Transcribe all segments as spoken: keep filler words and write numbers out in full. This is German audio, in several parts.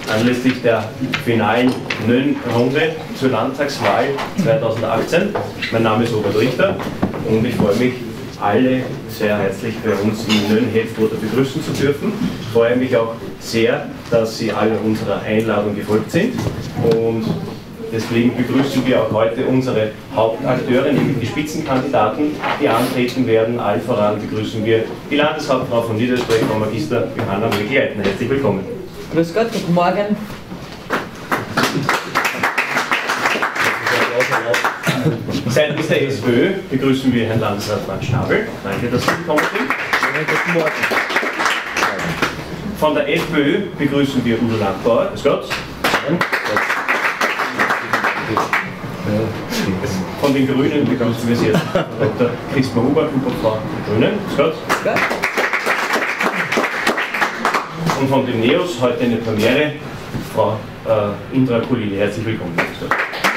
anlässlich der finalen Nön-Runde zur Landtagswahl zweitausendachtzehn. Mein Name ist Robert Richter und ich freue mich, alle sehr herzlich bei uns im Nön-Headquarter begrüßen zu dürfen. Ich freue mich auch sehr, dass Sie alle unserer Einladung gefolgt sind und deswegen begrüßen wir auch heute unsere Hauptakteure, nämlich die Spitzenkandidaten, die antreten werden. Allen voran begrüßen wir die Landeshauptfrau von Niederösterreich, Frau Magister Johanna Mögel-Leitner. Herzlich willkommen. Grüß Gott, guten Morgen. Seitens der SPÖ begrüßen wir Herrn Landesrat Franz Schnabel. Danke, dass Sie gekommen sind. Guten Morgen. Von der FPÖ begrüßen wir Udo Landbauer. Grüß Gott. Von den Grünen begrüßen wir Sie jetzt Doktor Christoph Huber, Huber der Grünen. Grüß Gott. Und von den Neos heute eine Premiere, Frau äh, Indra Kulili. Herzlich willkommen. Grüß Gott.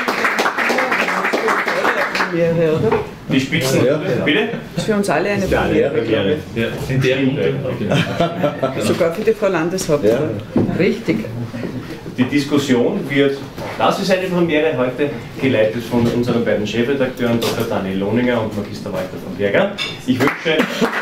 Die Spitzen, ja, ja. Bitte? Das ist für uns alle eine Premiere. Ja, in der Runde. Sogar für die Frau Landeshauptfrau. Ja. Richtig. Die Diskussion wird, das ist eine Premiere heute, geleitet von unseren beiden Chefredakteuren Doktor Daniel Lohninger und Magister Walter von Berger. Ich wünsche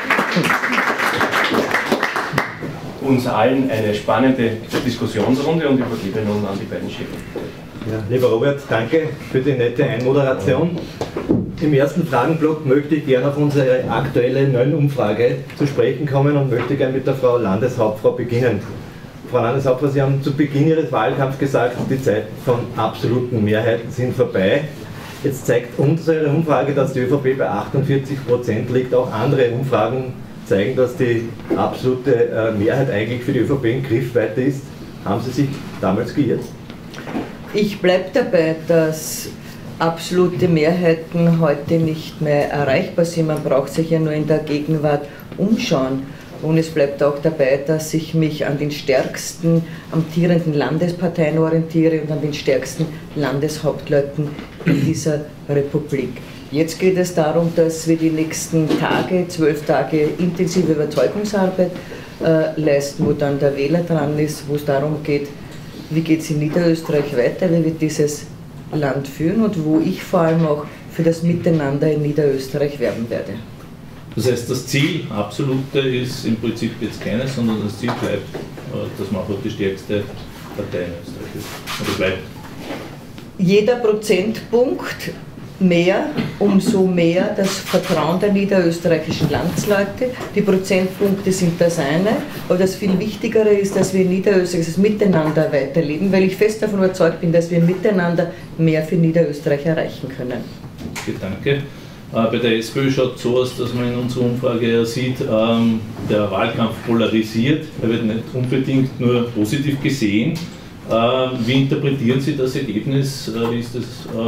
uns allen eine spannende Diskussionsrunde und übergebe nun an die beiden Chefredakteure. Ja, lieber Robert, danke für die nette Einmoderation. Im ersten Fragenblock möchte ich gerne auf unsere aktuelle Nön-Umfrage zu sprechen kommen und möchte gerne mit der Frau Landeshauptfrau beginnen. Frau Landeshauptfrau, Sie haben zu Beginn Ihres Wahlkampfs gesagt, die Zeiten von absoluten Mehrheiten sind vorbei. Jetzt zeigt unsere Umfrage, dass die ÖVP bei achtundvierzig Prozent liegt. Auch andere Umfragen zeigen, dass die absolute Mehrheit eigentlich für die ÖVP in Griffweite ist. Haben Sie sich damals geirrt? Ich bleibe dabei, dass absolute Mehrheiten heute nicht mehr erreichbar sind. Man braucht sich ja nur in der Gegenwart umschauen. Und es bleibt auch dabei, dass ich mich an den stärksten amtierenden Landesparteien orientiere und an den stärksten Landeshauptleuten in dieser Republik. Jetzt geht es darum, dass wir die nächsten Tage, zwölf Tage intensive Überzeugungsarbeit äh, leisten, wo dann der Wähler dran ist, wo es darum geht, wie geht es in Niederösterreich weiter, wie wird dieses Land führen und wo ich vor allem auch für das Miteinander in Niederösterreich werben werde. Das heißt, das Ziel, absolute, ist im Prinzip jetzt keines, sondern das Ziel bleibt, dass man auch die stärkste Partei in Österreich ist. Oder bleibt. Jeder Prozentpunkt mehr, umso mehr das Vertrauen der niederösterreichischen Landsleute. Die Prozentpunkte sind das eine, aber das viel Wichtigere ist, dass wir in Niederösterreich das Miteinander weiterleben, weil ich fest davon überzeugt bin, dass wir miteinander mehr für Niederösterreich erreichen können. Okay, danke. Bei der SPÖ schaut es so aus, dass man in unserer Umfrage sieht, der Wahlkampf polarisiert, er wird nicht unbedingt nur positiv gesehen. Wie interpretieren Sie das Ergebnis? Wie ist das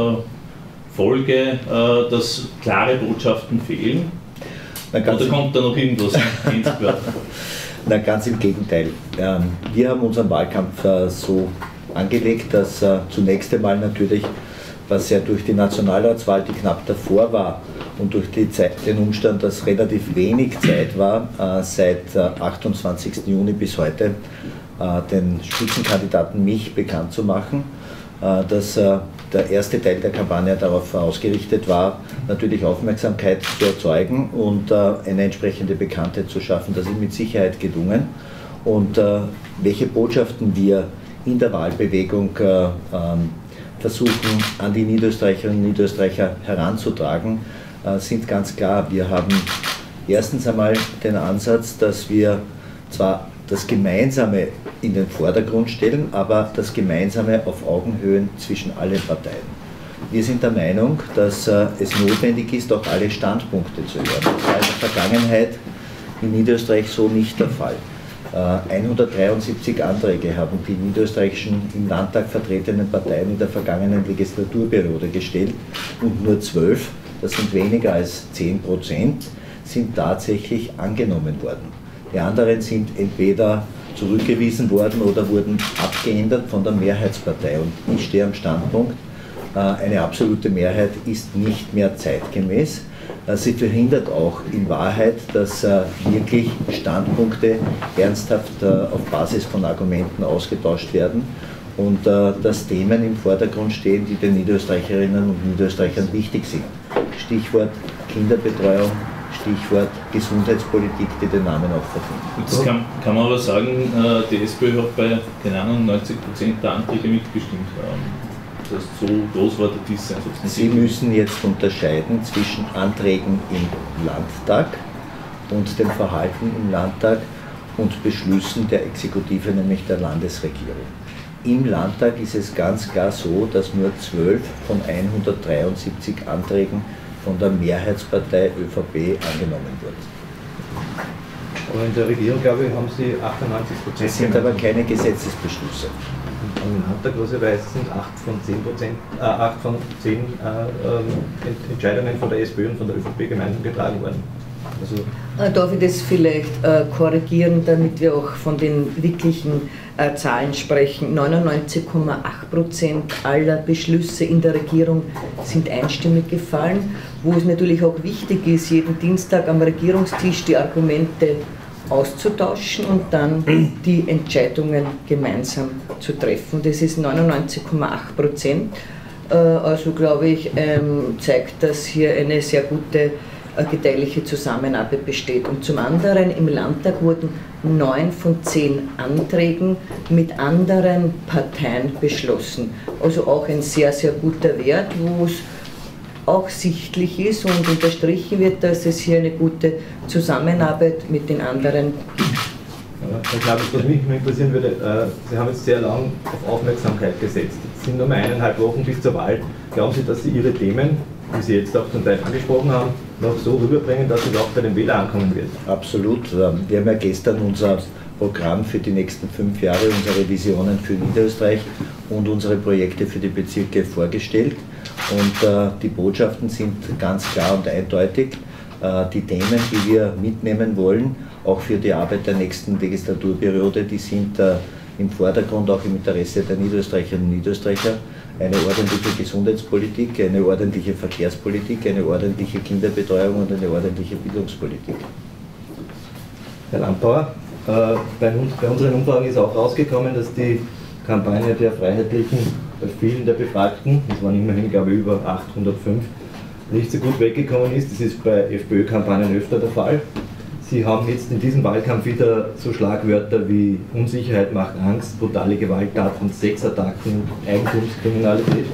Folge, dass klare Botschaften fehlen? Oder kommt da noch irgendwas ins Blatt? Na, ganz im Gegenteil. Wir haben unseren Wahlkampf so angelegt, dass zunächst einmal natürlich, was ja durch die Nationalratswahl, die knapp davor war, und durch die Zeit, den Umstand, dass relativ wenig Zeit war, äh, seit äh, achtundzwanzigsten Juni bis heute, äh, den Spitzenkandidaten mich bekannt zu machen, äh, dass äh, der erste Teil der Kampagne darauf ausgerichtet war, natürlich Aufmerksamkeit zu erzeugen und äh, eine entsprechende Bekanntheit zu schaffen. Das ist mit Sicherheit gelungen. Und äh, welche Botschaften wir in der Wahlbewegung äh, ähm, versuchen, an die Niederösterreicherinnen und Niederösterreicher heranzutragen, sind ganz klar. Wir haben erstens einmal den Ansatz, dass wir zwar das Gemeinsame in den Vordergrund stellen, aber das Gemeinsame auf Augenhöhe zwischen allen Parteien. Wir sind der Meinung, dass es notwendig ist, auch alle Standpunkte zu hören. Das war in der Vergangenheit in Niederösterreich so nicht der Fall. hundertdreiundsiebzig Anträge haben die niederösterreichischen im Landtag vertretenen Parteien in der vergangenen Legislaturperiode gestellt und nur zwölf, das sind weniger als zehn Prozent, sind tatsächlich angenommen worden. Die anderen sind entweder zurückgewiesen worden oder wurden abgeändert von der Mehrheitspartei. Und ich stehe am Standpunkt, eine absolute Mehrheit ist nicht mehr zeitgemäß. Sie verhindert auch in Wahrheit, dass wirklich Standpunkte ernsthaft auf Basis von Argumenten ausgetauscht werden und dass Themen im Vordergrund stehen, die den Niederösterreicherinnen und Niederösterreichern wichtig sind. Stichwort Kinderbetreuung, Stichwort Gesundheitspolitik, die den Namen auch verdient. Jetzt kann, kann man aber sagen, die SPÖ hat bei, keine Ahnung, neunzig Prozent der Anträge mitgestimmt. Das heißt, so groß war der Dissens. Sie müssen jetzt unterscheiden zwischen Anträgen im Landtag und dem Verhalten im Landtag und Beschlüssen der Exekutive, nämlich der Landesregierung. Im Landtag ist es ganz klar so, dass nur zwölf von hundertdreiundsiebzig Anträgen von der Mehrheitspartei ÖVP angenommen wurden. Aber in der Regierung, glaube ich, haben Sie achtundneunzig Prozent. Es sind aber keine Gesetzesbeschlüsse. Im Landtag, was ich weiß, sind acht von zehn, Prozent, äh, acht von zehn äh, Entscheidungen von der SPÖ und von der ÖVP gemeinsam getragen worden. Also darf ich das vielleicht äh, korrigieren, damit wir auch von den wirklichen äh, Zahlen sprechen? neunundneunzig Komma acht Prozent aller Beschlüsse in der Regierung sind einstimmig gefallen, wo es natürlich auch wichtig ist, jeden Dienstag am Regierungstisch die Argumente auszutauschen und dann die Entscheidungen gemeinsam zu treffen. Das ist neunundneunzig Komma acht Prozent. Äh, also glaube ich, ähm, zeigt das hier eine sehr gute gedeihliche Zusammenarbeit besteht. Und zum anderen, im Landtag wurden neun von zehn Anträgen mit anderen Parteien beschlossen. Also auch ein sehr, sehr guter Wert, wo es auch sichtlich ist und unterstrichen wird, dass es hier eine gute Zusammenarbeit mit den anderen gibt. Ja, ich glaube, was mich mal interessieren würde, äh, Sie haben jetzt sehr lang auf Aufmerksamkeit gesetzt. Es sind nur mal eineinhalb Wochen bis zur Wahl. Glauben Sie, dass Sie Ihre Themen, die Sie jetzt auch zum Teil angesprochen haben, noch so rüberbringen, dass es auch bei den Wählern ankommen wird? Absolut. Wir haben ja gestern unser Programm für die nächsten fünf Jahre, unsere Visionen für Niederösterreich und unsere Projekte für die Bezirke vorgestellt. Und äh, die Botschaften sind ganz klar und eindeutig. Äh, die Themen, die wir mitnehmen wollen, auch für die Arbeit der nächsten Legislaturperiode, die sind äh, im Vordergrund auch im Interesse der Niederösterreicherinnen und Niederösterreicher. Eine ordentliche Gesundheitspolitik, eine ordentliche Verkehrspolitik, eine ordentliche Kinderbetreuung und eine ordentliche Bildungspolitik. Herr Landbauer, äh, bei, uns, bei unseren Umfragen ist auch rausgekommen, dass die Kampagne der Freiheitlichen bei vielen der Befragten, das waren immerhin, glaube ich, über achthundertfünf, nicht so gut weggekommen ist. Das ist bei FPÖ-Kampagnen öfter der Fall. Sie haben jetzt in diesem Wahlkampf wieder so Schlagwörter wie Unsicherheit macht Angst, brutale Gewalttaten, Sexattacken, Eigentumskriminalität.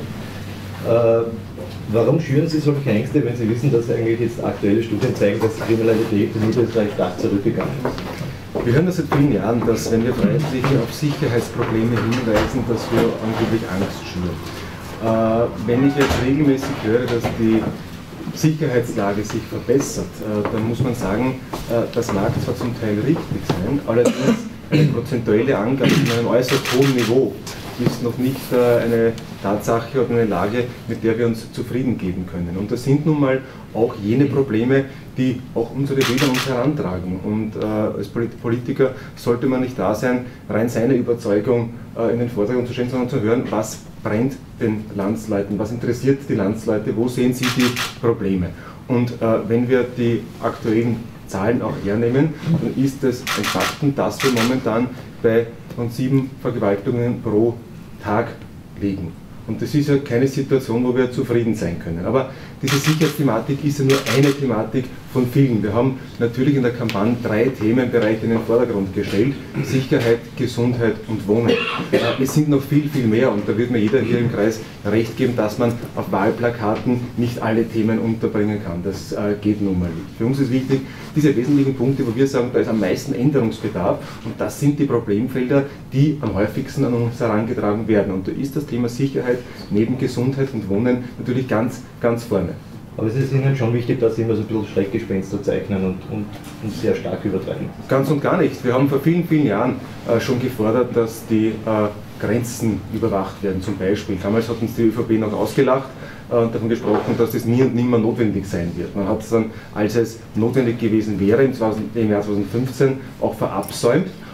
Äh, warum schüren Sie solche Ängste, wenn Sie wissen, dass eigentlich jetzt aktuelle Studien zeigen, dass die Kriminalität in Niederösterreich stark zurückgegangen ist? Wir hören das seit vielen Jahren, dass wenn wir Freiheitliche auf Sicherheitsprobleme hinweisen, dass wir angeblich Angst schüren. Äh, wenn ich jetzt regelmäßig höre, dass die Sicherheitslage sich verbessert, äh, dann muss man sagen, äh, das mag zwar zum Teil richtig sein, allerdings eine prozentuelle Angabe in einem äußerst hohen Niveau ist noch nicht äh, eine Tatsache oder eine Lage, mit der wir uns zufrieden geben können. Und das sind nun mal auch jene Probleme, die auch unsere Wähler uns herantragen. Und äh, als Politiker sollte man nicht da sein, rein seine Überzeugung äh, in den Vordergrund zu stellen, sondern zu hören, was brennt den Landsleuten, was interessiert die Landsleute, wo sehen sie die Probleme. Und äh, wenn wir die aktuellen Zahlen auch hernehmen, dann ist es ein Faktum, dass wir momentan bei rund sieben Vergewaltigungen pro Tag liegen. Und das ist ja keine Situation, wo wir zufrieden sein können. Aber diese Sicherheitsthematik ist ja nur eine Thematik von vielen. Wir haben natürlich in der Kampagne drei Themenbereiche in den Vordergrund gestellt: Sicherheit, Gesundheit und Wohnen. Es sind noch viel, viel mehr, und da wird mir jeder hier im Kreis recht geben, dass man auf Wahlplakaten nicht alle Themen unterbringen kann. Das geht nun mal nicht. Für uns ist wichtig, diese wesentlichen Punkte, wo wir sagen, da ist am meisten Änderungsbedarf, und das sind die Problemfelder, die am häufigsten an uns herangetragen werden. Und da ist das Thema Sicherheit neben Gesundheit und Wohnen natürlich ganz, ganz vorne. Aber es ist Ihnen schon wichtig, dass Sie immer so ein bisschen Schreckgespenster zeichnen und, und, und sehr stark übertreiben. Ganz und gar nicht. Wir haben vor vielen, vielen Jahren äh, schon gefordert, dass die äh, Grenzen überwacht werden, zum Beispiel. Damals hat uns die ÖVP noch ausgelacht äh, und davon gesprochen, dass das nie und nimmer notwendig sein wird. Man hat es dann, als es notwendig gewesen wäre, im, Jahr zweitausendfünfzehn auch verabsäumt.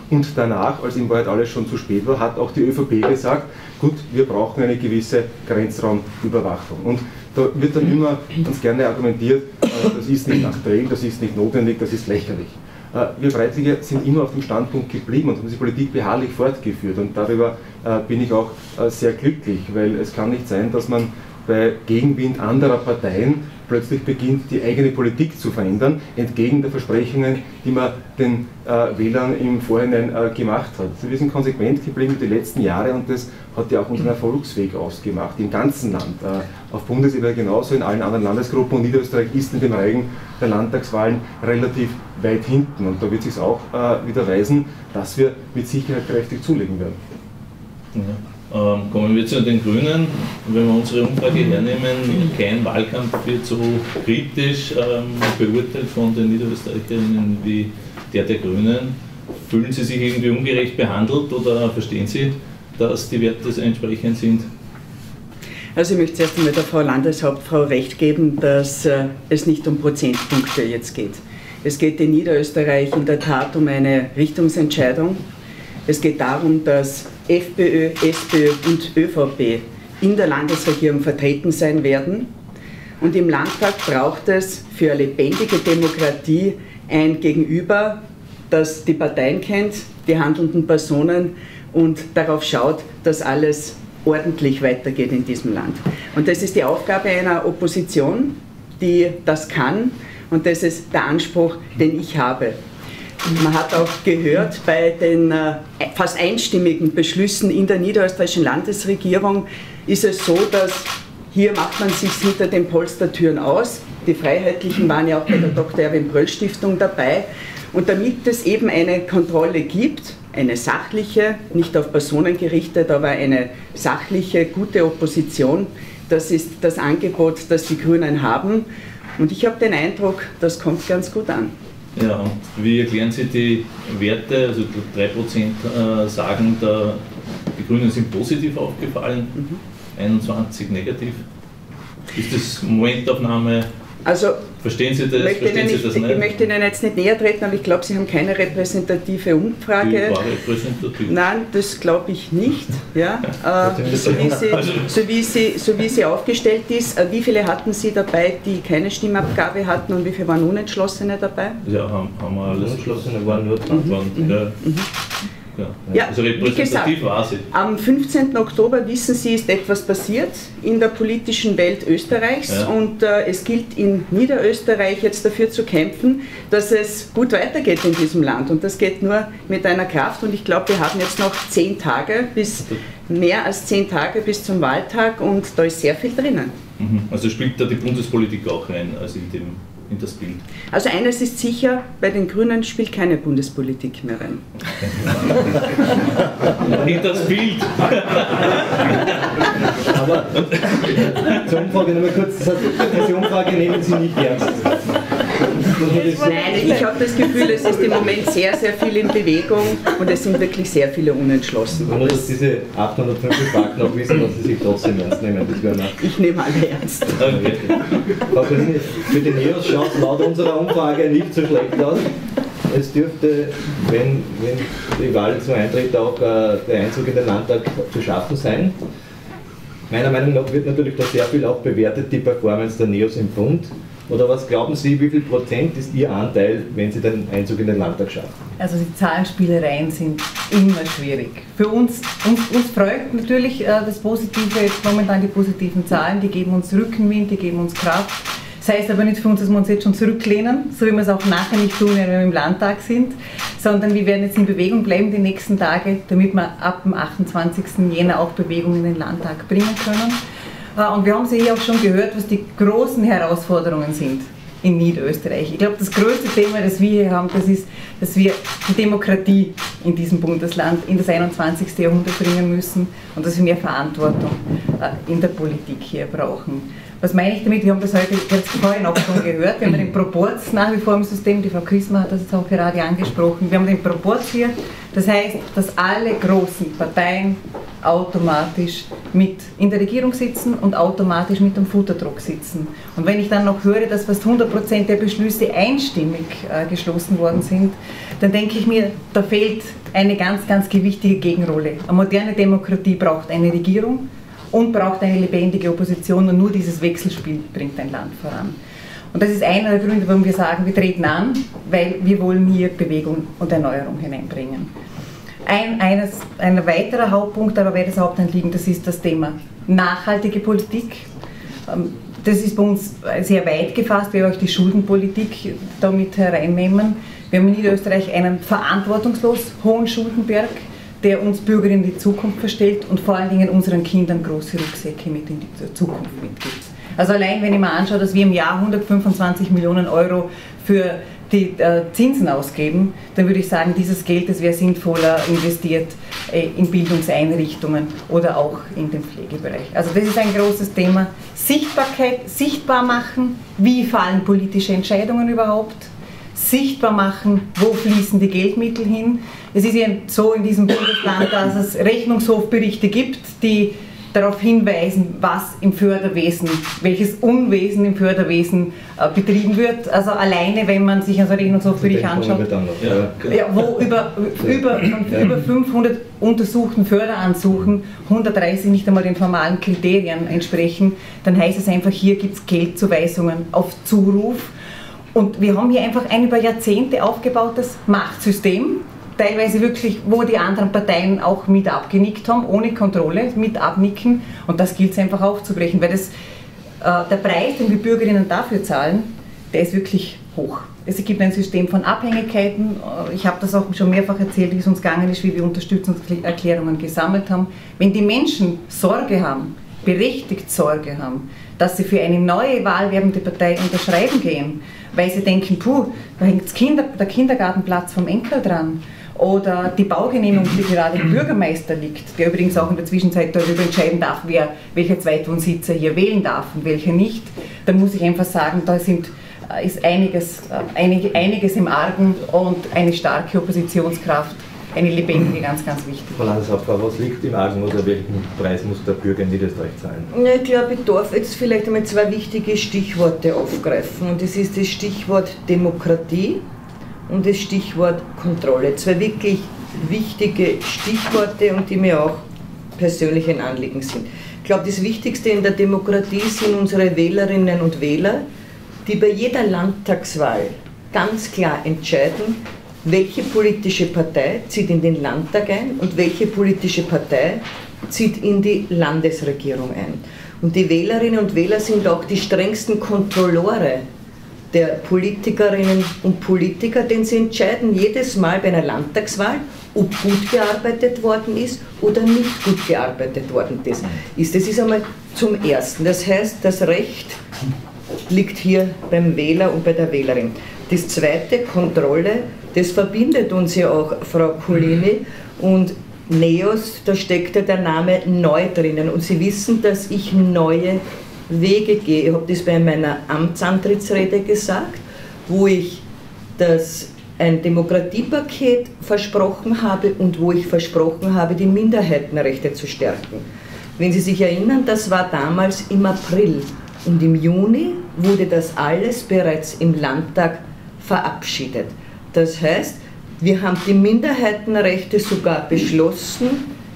Und danach, als in Wahrheit alles schon zu spät war, hat auch die ÖVP gesagt, gut, wir brauchen eine gewisse Grenzraumüberwachung. Und da wird dann immer ganz gerne argumentiert, das ist nicht aktuell, das ist nicht notwendig, das ist lächerlich. Wir Freiheitliche sind immer auf dem Standpunkt geblieben und haben die Politik beharrlich fortgeführt. Und darüber bin ich auch sehr glücklich, weil es kann nicht sein, dass man bei Gegenwind anderer Parteien plötzlich beginnt, die eigene Politik zu verändern, entgegen der Versprechungen, die man den äh, Wählern im Vorhinein äh, gemacht hat. Also wir sind konsequent geblieben die letzten Jahre und das hat ja auch unseren Erfolgsweg ausgemacht, im ganzen Land. Äh, auf Bundesebene genauso, in allen anderen Landesgruppen, und Niederösterreich ist in dem Reigen der Landtagswahlen relativ weit hinten. Und da wird sich auch äh, wieder weisen, dass wir mit Sicherheit kräftig zulegen werden. Ja. Ähm, kommen wir zu den Grünen. Wenn wir unsere Umfrage hernehmen, kein Wahlkampf wird so kritisch ähm, beurteilt von den Niederösterreicherinnen wie der der Grünen. Fühlen Sie sich irgendwie ungerecht behandelt oder verstehen Sie, dass die Werte entsprechend sind? Also ich möchte zuerst einmal der Frau Landeshauptfrau recht geben, dass äh, es nicht um Prozentpunkte jetzt geht. Es geht in Niederösterreich in der Tat um eine Richtungsentscheidung. Es geht darum, dass FPÖ, SPÖ und ÖVP in der Landesregierung vertreten sein werden. Und im Landtag braucht es für eine lebendige Demokratie ein Gegenüber, das die Parteien kennt, die handelnden Personen und darauf schaut, dass alles ordentlich weitergeht in diesem Land. Und das ist die Aufgabe einer Opposition, die das kann, und das ist der Anspruch, den ich habe. Man hat auch gehört, bei den äh, fast einstimmigen Beschlüssen in der niederösterreichischen Landesregierung ist es so, dass hier macht man sich hinter den Polstertüren aus. Die Freiheitlichen waren ja auch bei der Doktor Erwin Bröll Stiftung dabei. Und damit es eben eine Kontrolle gibt, eine sachliche, nicht auf Personen gerichtet, aber eine sachliche, gute Opposition, das ist das Angebot, das die Grünen haben. Und ich habe den Eindruck, das kommt ganz gut an. Ja, und wie erklären Sie die Werte? Also drei Prozent äh, sagen, da, die Grünen sind positiv aufgefallen, mhm. einundzwanzig negativ. Ist das Momentaufnahme? Also, verstehen Sie das, verstehen nicht, Sie das nicht? Ich möchte Ihnen jetzt nicht näher treten, aber ich glaube, Sie haben keine repräsentative Umfrage. Die war repräsentativ. Nein, das glaube ich nicht. Ja? äh, so, wie sie, so, wie sie, so wie sie aufgestellt ist. Äh, wie viele hatten Sie dabei, die keine Stimmabgabe hatten, und wie viele waren Unentschlossene dabei? Ja, haben, haben wir alles. Unentschlossene waren nur dran. Mhm. Ja. Mhm. Ja. Ja, also repräsentativ gesagt, war sie. Am fünfzehnten Oktober, wissen Sie, ist etwas passiert in der politischen Welt Österreichs, ja. Und äh, es gilt in Niederösterreich jetzt dafür zu kämpfen, dass es gut weitergeht in diesem Land, und das geht nur mit einer Kraft, und ich glaube, wir haben jetzt noch zehn Tage, bis mehr als zehn Tage bis zum Wahltag, und da ist sehr viel drinnen. Mhm. Also spielt da die Bundespolitik auch rein, also in dem in das Bild? Also eines ist sicher, bei den Grünen spielt keine Bundespolitik mehr rein. In das Bild! Aber zur Umfrage nochmal kurz, das heißt, diese Umfrage nehmen Sie nicht ernst. Nein, ich habe das Gefühl, es ist im Moment sehr, sehr viel in Bewegung, und es sind wirklich sehr viele unentschlossen. Nur, dass diese achthundertfünfzig Fakten auch wissen, dass Sie sich trotzdem ernst nehmen. Das wäre ich nehme alle ernst. Okay. Frau Kollegin, für die Neos schaut es laut unserer Umfrage nicht so schlecht aus. Es dürfte, wenn, wenn die Wahl zum Eintritt auch äh, der Einzug in den Landtag zu schaffen sein. Meiner Meinung nach wird natürlich da sehr viel auch bewertet, die Performance der Neos im Bund. Oder was glauben Sie, wie viel Prozent ist Ihr Anteil, wenn Sie den Einzug in den Landtag schaffen? Also die Zahlenspielereien sind immer schwierig. Für uns, uns, uns freut natürlich äh, das Positive, jetzt momentan die positiven Zahlen, die geben uns Rückenwind, die geben uns Kraft. Das heißt aber nicht für uns, dass wir uns jetzt schon zurücklehnen, so wie wir es auch nachher nicht tun, wenn wir im Landtag sind, sondern wir werden jetzt in Bewegung bleiben die nächsten Tage, damit wir ab dem achtundzwanzigsten Jänner auch Bewegung in den Landtag bringen können. Und wir haben sie hier auch schon gehört, was die großen Herausforderungen sind in Niederösterreich. Ich glaube, das größte Thema, das wir hier haben, das ist, dass wir die Demokratie in diesem Bundesland in das einundzwanzigste Jahrhundert bringen müssen und dass wir mehr Verantwortung in der Politik hier brauchen. Was meine ich damit? Wir haben das heute jetzt vorhin auch schon gehört. Wir haben den Proporz nach wie vor im System. Die Frau Christmann hat das jetzt auch gerade angesprochen. Wir haben den Proporz hier. Das heißt, dass alle großen Parteien automatisch mit in der Regierung sitzen und automatisch mit dem Futterdruck sitzen. Und wenn ich dann noch höre, dass fast hundert Prozent der Beschlüsse einstimmig äh, geschlossen worden sind, dann denke ich mir, da fehlt eine ganz, ganz gewichtige Gegenrolle. Eine moderne Demokratie braucht eine Regierung und braucht eine lebendige Opposition, und nur dieses Wechselspiel bringt ein Land voran. Und das ist einer der Gründe, warum wir sagen, wir treten an, weil wir wollen hier Bewegung und Erneuerung hineinbringen. Ein eines, ein weiterer Hauptpunkt, aber wäre das Hauptanliegen, das ist das Thema nachhaltige Politik. Das ist bei uns sehr weit gefasst, wir euch die Schuldenpolitik damit hereinnehmen. Wir haben in Niederösterreich einen verantwortungslos hohen Schuldenberg, der uns Bürger in die Zukunft verstellt und vor allen Dingen unseren Kindern große Rucksäcke mit in die Zukunft mitgibt. Also allein wenn ich mir anschaue, dass wir im Jahr hundertfünfundzwanzig Millionen Euro für die äh, Zinsen ausgeben, dann würde ich sagen, dieses Geld, das wäre sinnvoller investiert äh, in Bildungseinrichtungen oder auch in den Pflegebereich. Also das ist ein großes Thema. Sichtbarkeit, sichtbar machen, wie fallen politische Entscheidungen überhaupt, sichtbar machen, wo fließen die Geldmittel hin. Es ist ja so in diesem Bundesland, dass es Rechnungshofberichte gibt, die darauf hinweisen, was im Förderwesen, welches Unwesen im Förderwesen äh, betrieben wird. Also alleine, wenn man sich einen also Rechnungshofbericht anschaut, ja, ja, wo über, über, von über fünfhundert untersuchten Förderansuchen hundertdreißig nicht einmal den formalen Kriterien entsprechen, dann heißt es einfach, hier gibt es Geldzuweisungen auf Zuruf. Und wir haben hier einfach ein über Jahrzehnte aufgebautes Machtsystem, teilweise wirklich, wo die anderen Parteien auch mit abgenickt haben, ohne Kontrolle, mit abnicken. Und das gilt es einfach aufzubrechen, weil das, äh, der Preis, den wir Bürgerinnen dafür zahlen, der ist wirklich hoch. Es gibt ein System von Abhängigkeiten. Ich habe das auch schon mehrfach erzählt, wie es uns gegangen ist, wie wir Unterstützungserklärungen gesammelt haben. Wenn die Menschen Sorge haben, berechtigt Sorge haben, dass sie für eine neue wahlwerbende Partei unterschreiben gehen, weil sie denken, puh, da hängt Kinder, der Kindergartenplatz vom Enkel dran oder die Baugenehmigung, die gerade im Bürgermeister liegt, der übrigens auch in der Zwischenzeit darüber entscheiden darf, wer welche Zweitwohnsitzer hier wählen darf und welche nicht, dann muss ich einfach sagen, da sind, ist einiges, einig, einiges im Argen und eine starke Oppositionskraft, eine lebendige, ganz, ganz wichtig. Frau Landeshauptfrau, was liegt im Argen oder welchen Preis muss der Bürger in Niederösterreich zahlen? Ich glaube, ich darf jetzt vielleicht einmal zwei wichtige Stichworte aufgreifen. Und das ist das Stichwort Demokratie und das Stichwort Kontrolle. Zwei wirklich wichtige Stichworte und die mir auch persönlich ein Anliegen sind. Ich glaube, das Wichtigste in der Demokratie sind unsere Wählerinnen und Wähler, die bei jeder Landtagswahl ganz klar entscheiden, welche politische Partei zieht in den Landtag ein und welche politische Partei zieht in die Landesregierung ein. Und die Wählerinnen und Wähler sind auch die strengsten Kontrolleure der Politikerinnen und Politiker, denn sie entscheiden jedes Mal bei einer Landtagswahl, ob gut gearbeitet worden ist oder nicht gut gearbeitet worden ist. Das ist einmal zum Ersten. Das heißt, das Recht liegt hier beim Wähler und bei der Wählerin. Das zweite, Kontrolle, das verbindet uns ja auch, Frau Kulini, und NEOS, da steckt ja der Name neu drinnen. Und Sie wissen, dass ich neue Wege gehe. Ich habe das bei meiner Amtsantrittsrede gesagt, wo ich das ein Demokratiepaket versprochen habe und wo ich versprochen habe, die Minderheitenrechte zu stärken. Wenn Sie sich erinnern, das war damals im April und im Juni wurde das alles bereits im Landtag verabschiedet. Das heißt, wir haben die Minderheitenrechte sogar beschlossen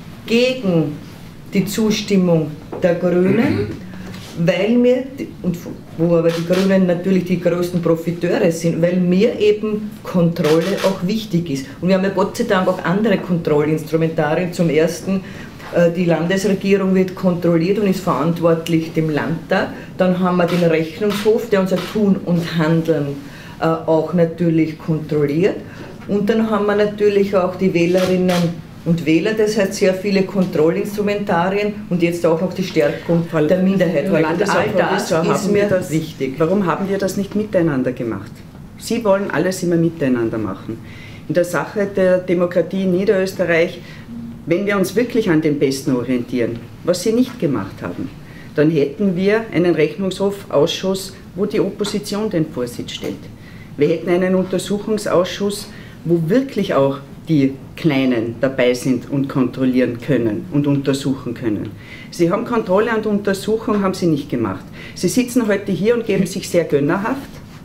gegen die Zustimmung der Grünen, weil mir, und wo aber die Grünen natürlich die größten Profiteure sind, weil mir eben Kontrolle auch wichtig ist. Und wir haben ja Gott sei Dank auch andere Kontrollinstrumentarien. Zum Ersten, die Landesregierung wird kontrolliert und ist verantwortlich dem Landtag. Dann haben wir den Rechnungshof, der unser Tun und Handeln auch natürlich kontrolliert. Und dann haben wir natürlich auch die Wählerinnen und Wähler, das heißt sehr viele Kontrollinstrumentarien und jetzt auch noch die Stärkung der Minderheit. All das ist mir das wichtig. Warum haben wir das nicht miteinander gemacht? Sie wollen alles immer miteinander machen. In der Sache der Demokratie in Niederösterreich, wenn wir uns wirklich an den Besten orientieren, was sie nicht gemacht haben, dann hätten wir einen Rechnungshofausschuss, wo die Opposition den Vorsitz stellt. Wir hätten einen Untersuchungsausschuss, wo wirklich auch die Kleinen dabei sind und kontrollieren können und untersuchen können. Sie haben Kontrolle und Untersuchung, haben sie nicht gemacht. Sie sitzen heute hier und geben sich sehr gönnerhaft.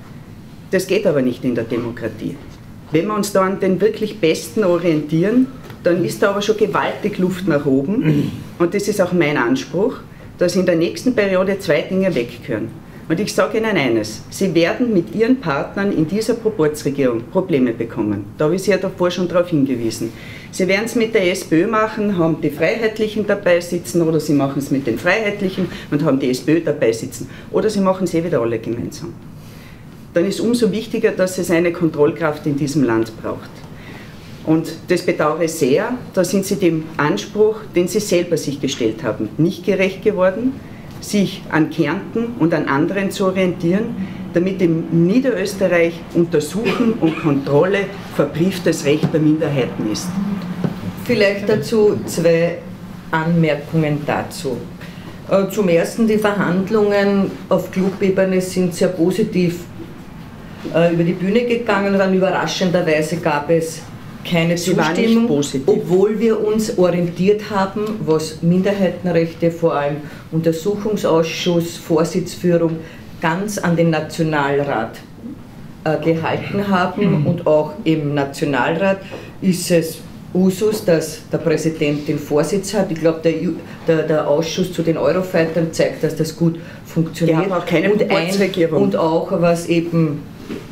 Das geht aber nicht in der Demokratie. Wenn wir uns da an den wirklich Besten orientieren, dann ist da aber schon gewaltig Luft nach oben. Und das ist auch mein Anspruch, dass in der nächsten Periode zwei Dinge weggehören. Und ich sage Ihnen eines, Sie werden mit Ihren Partnern in dieser Proporzregierung Probleme bekommen. Da habe ich Sie ja davor schon darauf hingewiesen. Sie werden es mit der SPÖ machen, haben die Freiheitlichen dabei sitzen, oder Sie machen es mit den Freiheitlichen und haben die SPÖ dabei sitzen. Oder Sie machen es eh wieder alle gemeinsam. Dann ist umso wichtiger, dass es eine Kontrollkraft in diesem Land braucht. Und das bedauere ich sehr, da sind Sie dem Anspruch, den Sie selber sich gestellt haben, nicht gerecht geworden, sich an Kärnten und an anderen zu orientieren, damit in Niederösterreich Untersuchen und Kontrolle verbrieftes Recht der Minderheiten ist. Vielleicht dazu zwei Anmerkungen dazu. Zum Ersten, die Verhandlungen auf Clubebene sind sehr positiv über die Bühne gegangen und dann überraschenderweise gab es keine Sie war nicht Zustimmung, positiv. obwohl wir uns orientiert haben, was Minderheitenrechte, vor allem Untersuchungsausschuss, Vorsitzführung, ganz an den Nationalrat äh, gehalten haben. Und auch im Nationalrat ist es Usus, dass der Präsident den Vorsitz hat. Ich glaube, der, der, der Ausschuss zu den Eurofightern zeigt, dass das gut funktioniert. Wir haben auch keine und, ein, und auch was eben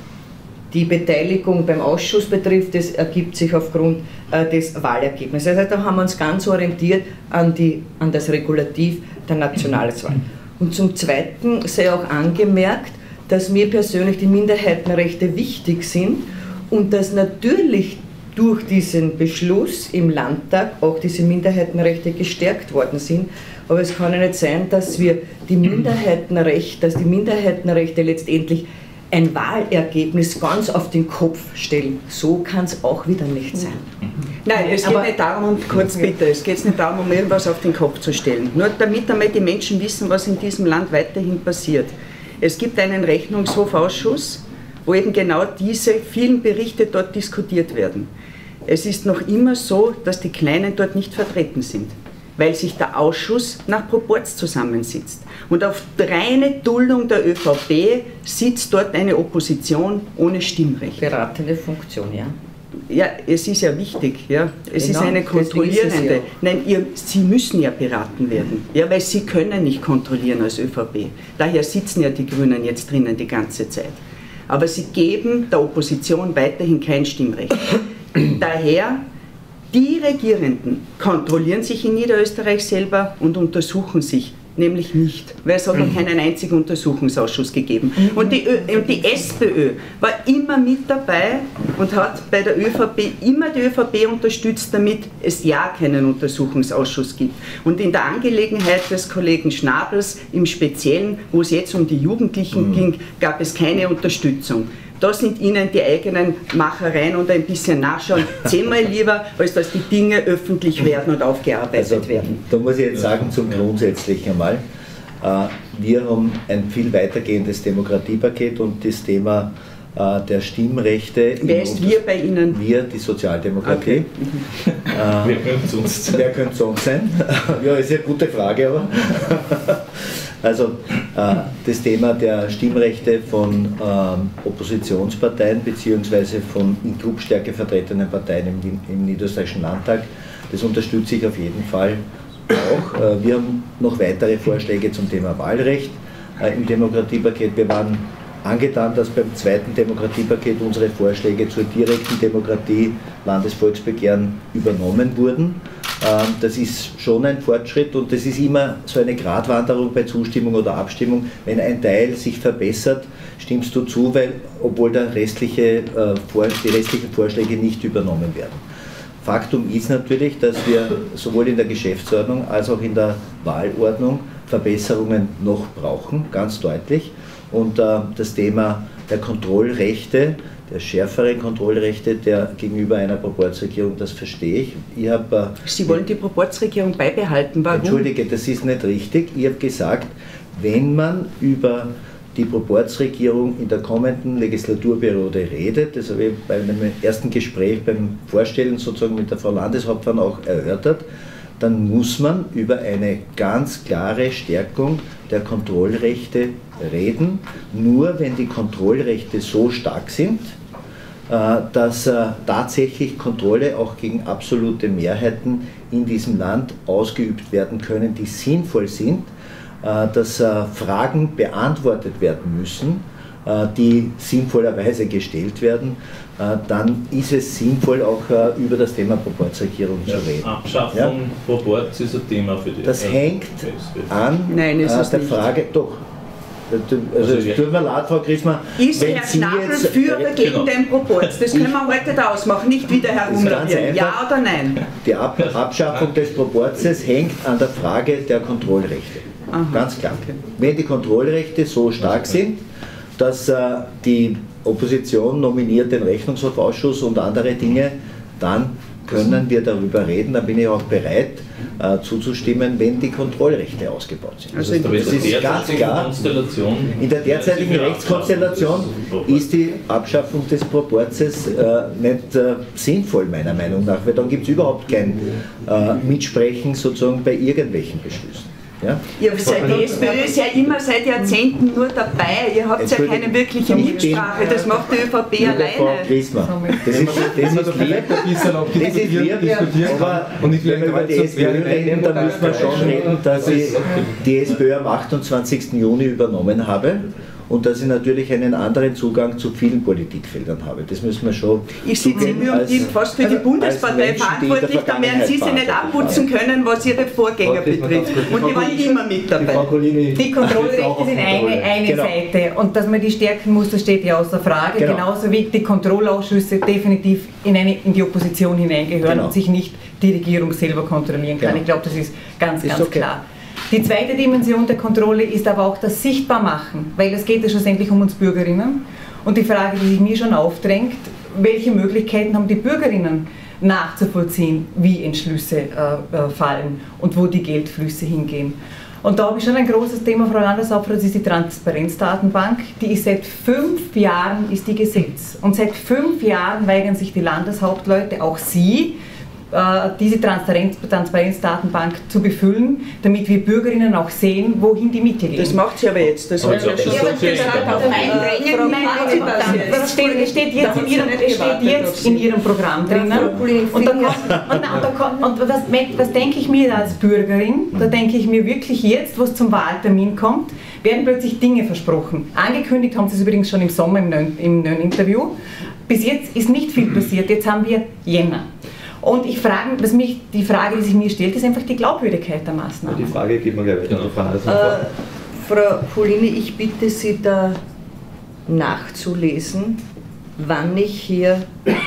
die Beteiligung beim Ausschuss betrifft, das ergibt sich aufgrund äh, des Wahlergebnisses. Also da haben wir uns ganz orientiert an, die, an das Regulativ der Nationalratswahl. Und zum Zweiten sei auch angemerkt, dass mir persönlich die Minderheitenrechte wichtig sind und dass natürlich durch diesen Beschluss im Landtag auch diese Minderheitenrechte gestärkt worden sind. Aber es kann ja nicht sein, dass wir die Minderheitenrechte, dass die Minderheitenrechte letztendlich ein Wahlergebnis ganz auf den Kopf stellen. So kann es auch wieder nicht sein. Nein, es geht nicht darum, und kurz bitte, es geht nicht darum, um irgendwas auf den Kopf zu stellen. Nur damit einmal die Menschen wissen, was in diesem Land weiterhin passiert. Es gibt einen Rechnungshofausschuss, wo eben genau diese vielen Berichte dort diskutiert werden. Es ist noch immer so, dass die Kleinen dort nicht vertreten sind, weil sich der Ausschuss nach Proporz zusammensitzt. Und auf reine Duldung der ÖVP sitzt dort eine Opposition ohne Stimmrecht. Beratende Funktion, ja. Ja, es ist ja wichtig, ja. Es Genau, ist eine kontrollierende. ist ja. Nein, ihr, Sie müssen ja beraten werden, ja, weil Sie können nicht kontrollieren als ÖVP. Daher sitzen ja die Grünen jetzt drinnen die ganze Zeit. Aber sie geben der Opposition weiterhin kein Stimmrecht. Daher, die Regierenden kontrollieren sich in Niederösterreich selber und untersuchen sich. Nämlich nicht, weil es hat noch keinen einzigen Untersuchungsausschuss gegeben. Und die, Ö und die SPÖ war immer mit dabei und hat bei der ÖVP immer die ÖVP unterstützt, damit es ja keinen Untersuchungsausschuss gibt. Und in der Angelegenheit des Kollegen Schnabels im Speziellen, wo es jetzt um die Jugendlichen mhm. ging, gab es keine Unterstützung. Da sind Ihnen die eigenen Machereien und ein bisschen Nachschauen zehnmal lieber, als dass die Dinge öffentlich werden und aufgearbeitet also, werden. Da muss ich jetzt sagen, zum Grundsätzlichen einmal, äh, wir haben ein viel weitergehendes Demokratiepaket und das Thema äh, der Stimmrechte. Wer ist wir bei Ihnen? Wir, die Sozialdemokratie. Okay. Äh, wer könnte sonst sein? Wer könnte sonst sein? Ja, ist ja eine gute Frage, aber... Also äh, das Thema der Stimmrechte von ähm, Oppositionsparteien bzw. von in Clubstärke vertretenen Parteien im, im Niederösterreichischen Landtag, das unterstütze ich auf jeden Fall auch. Äh, wir haben noch weitere Vorschläge zum Thema Wahlrecht äh, im Demokratiepaket. Wir waren angetan, dass beim zweiten Demokratiepaket unsere Vorschläge zur direkten Demokratie, Landesvolksbegehren übernommen wurden. Das ist schon ein Fortschritt und das ist immer so eine Gratwanderung bei Zustimmung oder Abstimmung. Wenn ein Teil sich verbessert, stimmst du zu, weil, obwohl der restliche, die restlichen Vorschläge nicht übernommen werden. Faktum ist natürlich, dass wir sowohl in der Geschäftsordnung als auch in der Wahlordnung Verbesserungen noch brauchen, ganz deutlich. Und das Thema der Kontrollrechte, der schärferen Kontrollrechte der gegenüber einer Proporzregierung, das verstehe ich. ich hab, äh, Sie wollen die Proporzregierung beibehalten, warum? Entschuldige, das ist nicht richtig. Ich habe gesagt, wenn man über die Proporzregierung in der kommenden Legislaturperiode redet, das habe ich bei einem ersten Gespräch beim Vorstellen sozusagen mit der Frau Landeshauptfrau auch erörtert, dann muss man über eine ganz klare Stärkung der Kontrollrechte reden. Nur wenn die Kontrollrechte so stark sind, dass tatsächlich Kontrolle auch gegen absolute Mehrheiten in diesem Land ausgeübt werden können, die sinnvoll sind, dass Fragen beantwortet werden müssen, die sinnvollerweise gestellt werden, dann ist es sinnvoll, auch über das Thema Proporzregierung zu reden. Abschaffung ja? Proporz ist ein Thema für die. Das hängt an Nein, ist es der nicht. Frage, doch. Also es tut mir leid, Frau Griesmann, ist wenn Herr Sie Schnabel jetzt, für oder gegen genau. den Proporz? Das können wir heute da ausmachen, nicht wieder herumlavieren. Ja oder nein? Die Ab Abschaffung des Proporzes hängt an der Frage der Kontrollrechte. Aha. Ganz klar. Wenn die Kontrollrechte so stark sind, dass äh, die Opposition nominiert den Rechnungshofausschuss und andere Dinge, dann können wir darüber reden, da bin ich auch bereit äh, zuzustimmen, wenn die Kontrollrechte ausgebaut sind. Also Das heißt, aber das ist ganz klar, Konstellation, in der derzeitigen Rechtskonstellation ist die Abschaffung des Proporzes äh, nicht äh, sinnvoll, meiner Meinung nach, weil dann gibt es überhaupt kein äh, Mitsprechen sozusagen bei irgendwelchen Beschlüssen. Ja? Ja, seit die SPÖ ist ja immer seit Jahrzehnten nur dabei. Ihr habt ja keine wirkliche Mitsprache. Das macht die ÖVP Liebe Frau alleine. Griesmann, das ist, das ist lieb, ein bisschen auch das ist diskutieren, lieb, diskutieren aber und ich wenn wir über die SPÖ reden, dann müssen wir schon reden, dass ich die SPÖ am achtundzwanzigsten Juni übernommen habe und dass ich natürlich einen anderen Zugang zu vielen Politikfeldern habe. Das müssen wir schon Ich sitze zugeben, mir und bin fast für die als Bundespartei Menschen, die in der verantwortlich, da werden Sie sich nicht Vergangenheit abputzen können, was Ihre Vorgänger Frau Griesmann, ganz betrifft. kurz. Und die waren immer mit Die Frau dabei. Colini Die Kontrollrechte sind eine, eine Genau. Seite und dass man die stärken muss, das steht ja außer Frage, Genau. genauso wie die Kontrollausschüsse definitiv in, eine, in die Opposition hineingehören Genau. und sich nicht die Regierung selber kontrollieren kann. Genau. Ich glaube, das ist ganz, Ist ganz okay. klar. Die zweite Dimension der Kontrolle ist aber auch das Sichtbarmachen, weil es geht ja schlussendlich um uns Bürgerinnen. Und die Frage, die sich mir schon aufdrängt, welche Möglichkeiten haben die Bürgerinnen nachzuvollziehen, wie Entschlüsse äh, äh, fallen und wo die Geldflüsse hingehen. Und da habe ich schon ein großes Thema, Frau Landeshauptfrau, das ist die Transparenzdatenbank. Die ist seit fünf Jahren ist die Gesetz. Und seit fünf Jahren weigern sich die Landeshauptleute, auch Sie, diese Transparenz, Transparenzdatenbank zu befüllen, damit wir Bürgerinnen auch sehen, wohin die Mittel gehen. Das macht sie aber jetzt. Das Aber hat sie ja ich schon glaub, gesagt. das Das soll hat sie auf Eindrängen Nein, macht sie das das jetzt. steht, steht jetzt in ihrem, es steht jetzt in Ihrem Programm drinnen. Und, da kommt, und, da kommt, und was, was denke ich mir als Bürgerin? Da denke ich mir wirklich jetzt, wo es zum Wahltermin kommt, werden plötzlich Dinge versprochen. Angekündigt haben Sie es übrigens schon im Sommer im neuen, im neuen Interview. Bis jetzt ist nicht viel passiert. Jetzt haben wir Jänner. Und ich frage, was mich, die Frage, die sich mir stellt, ist einfach die Glaubwürdigkeit der Maßnahmen. Die Frage geben wir gleich weiter. Genau. Frau Hasen. Äh, Frau Polini, ich bitte Sie da nachzulesen, wann ich hier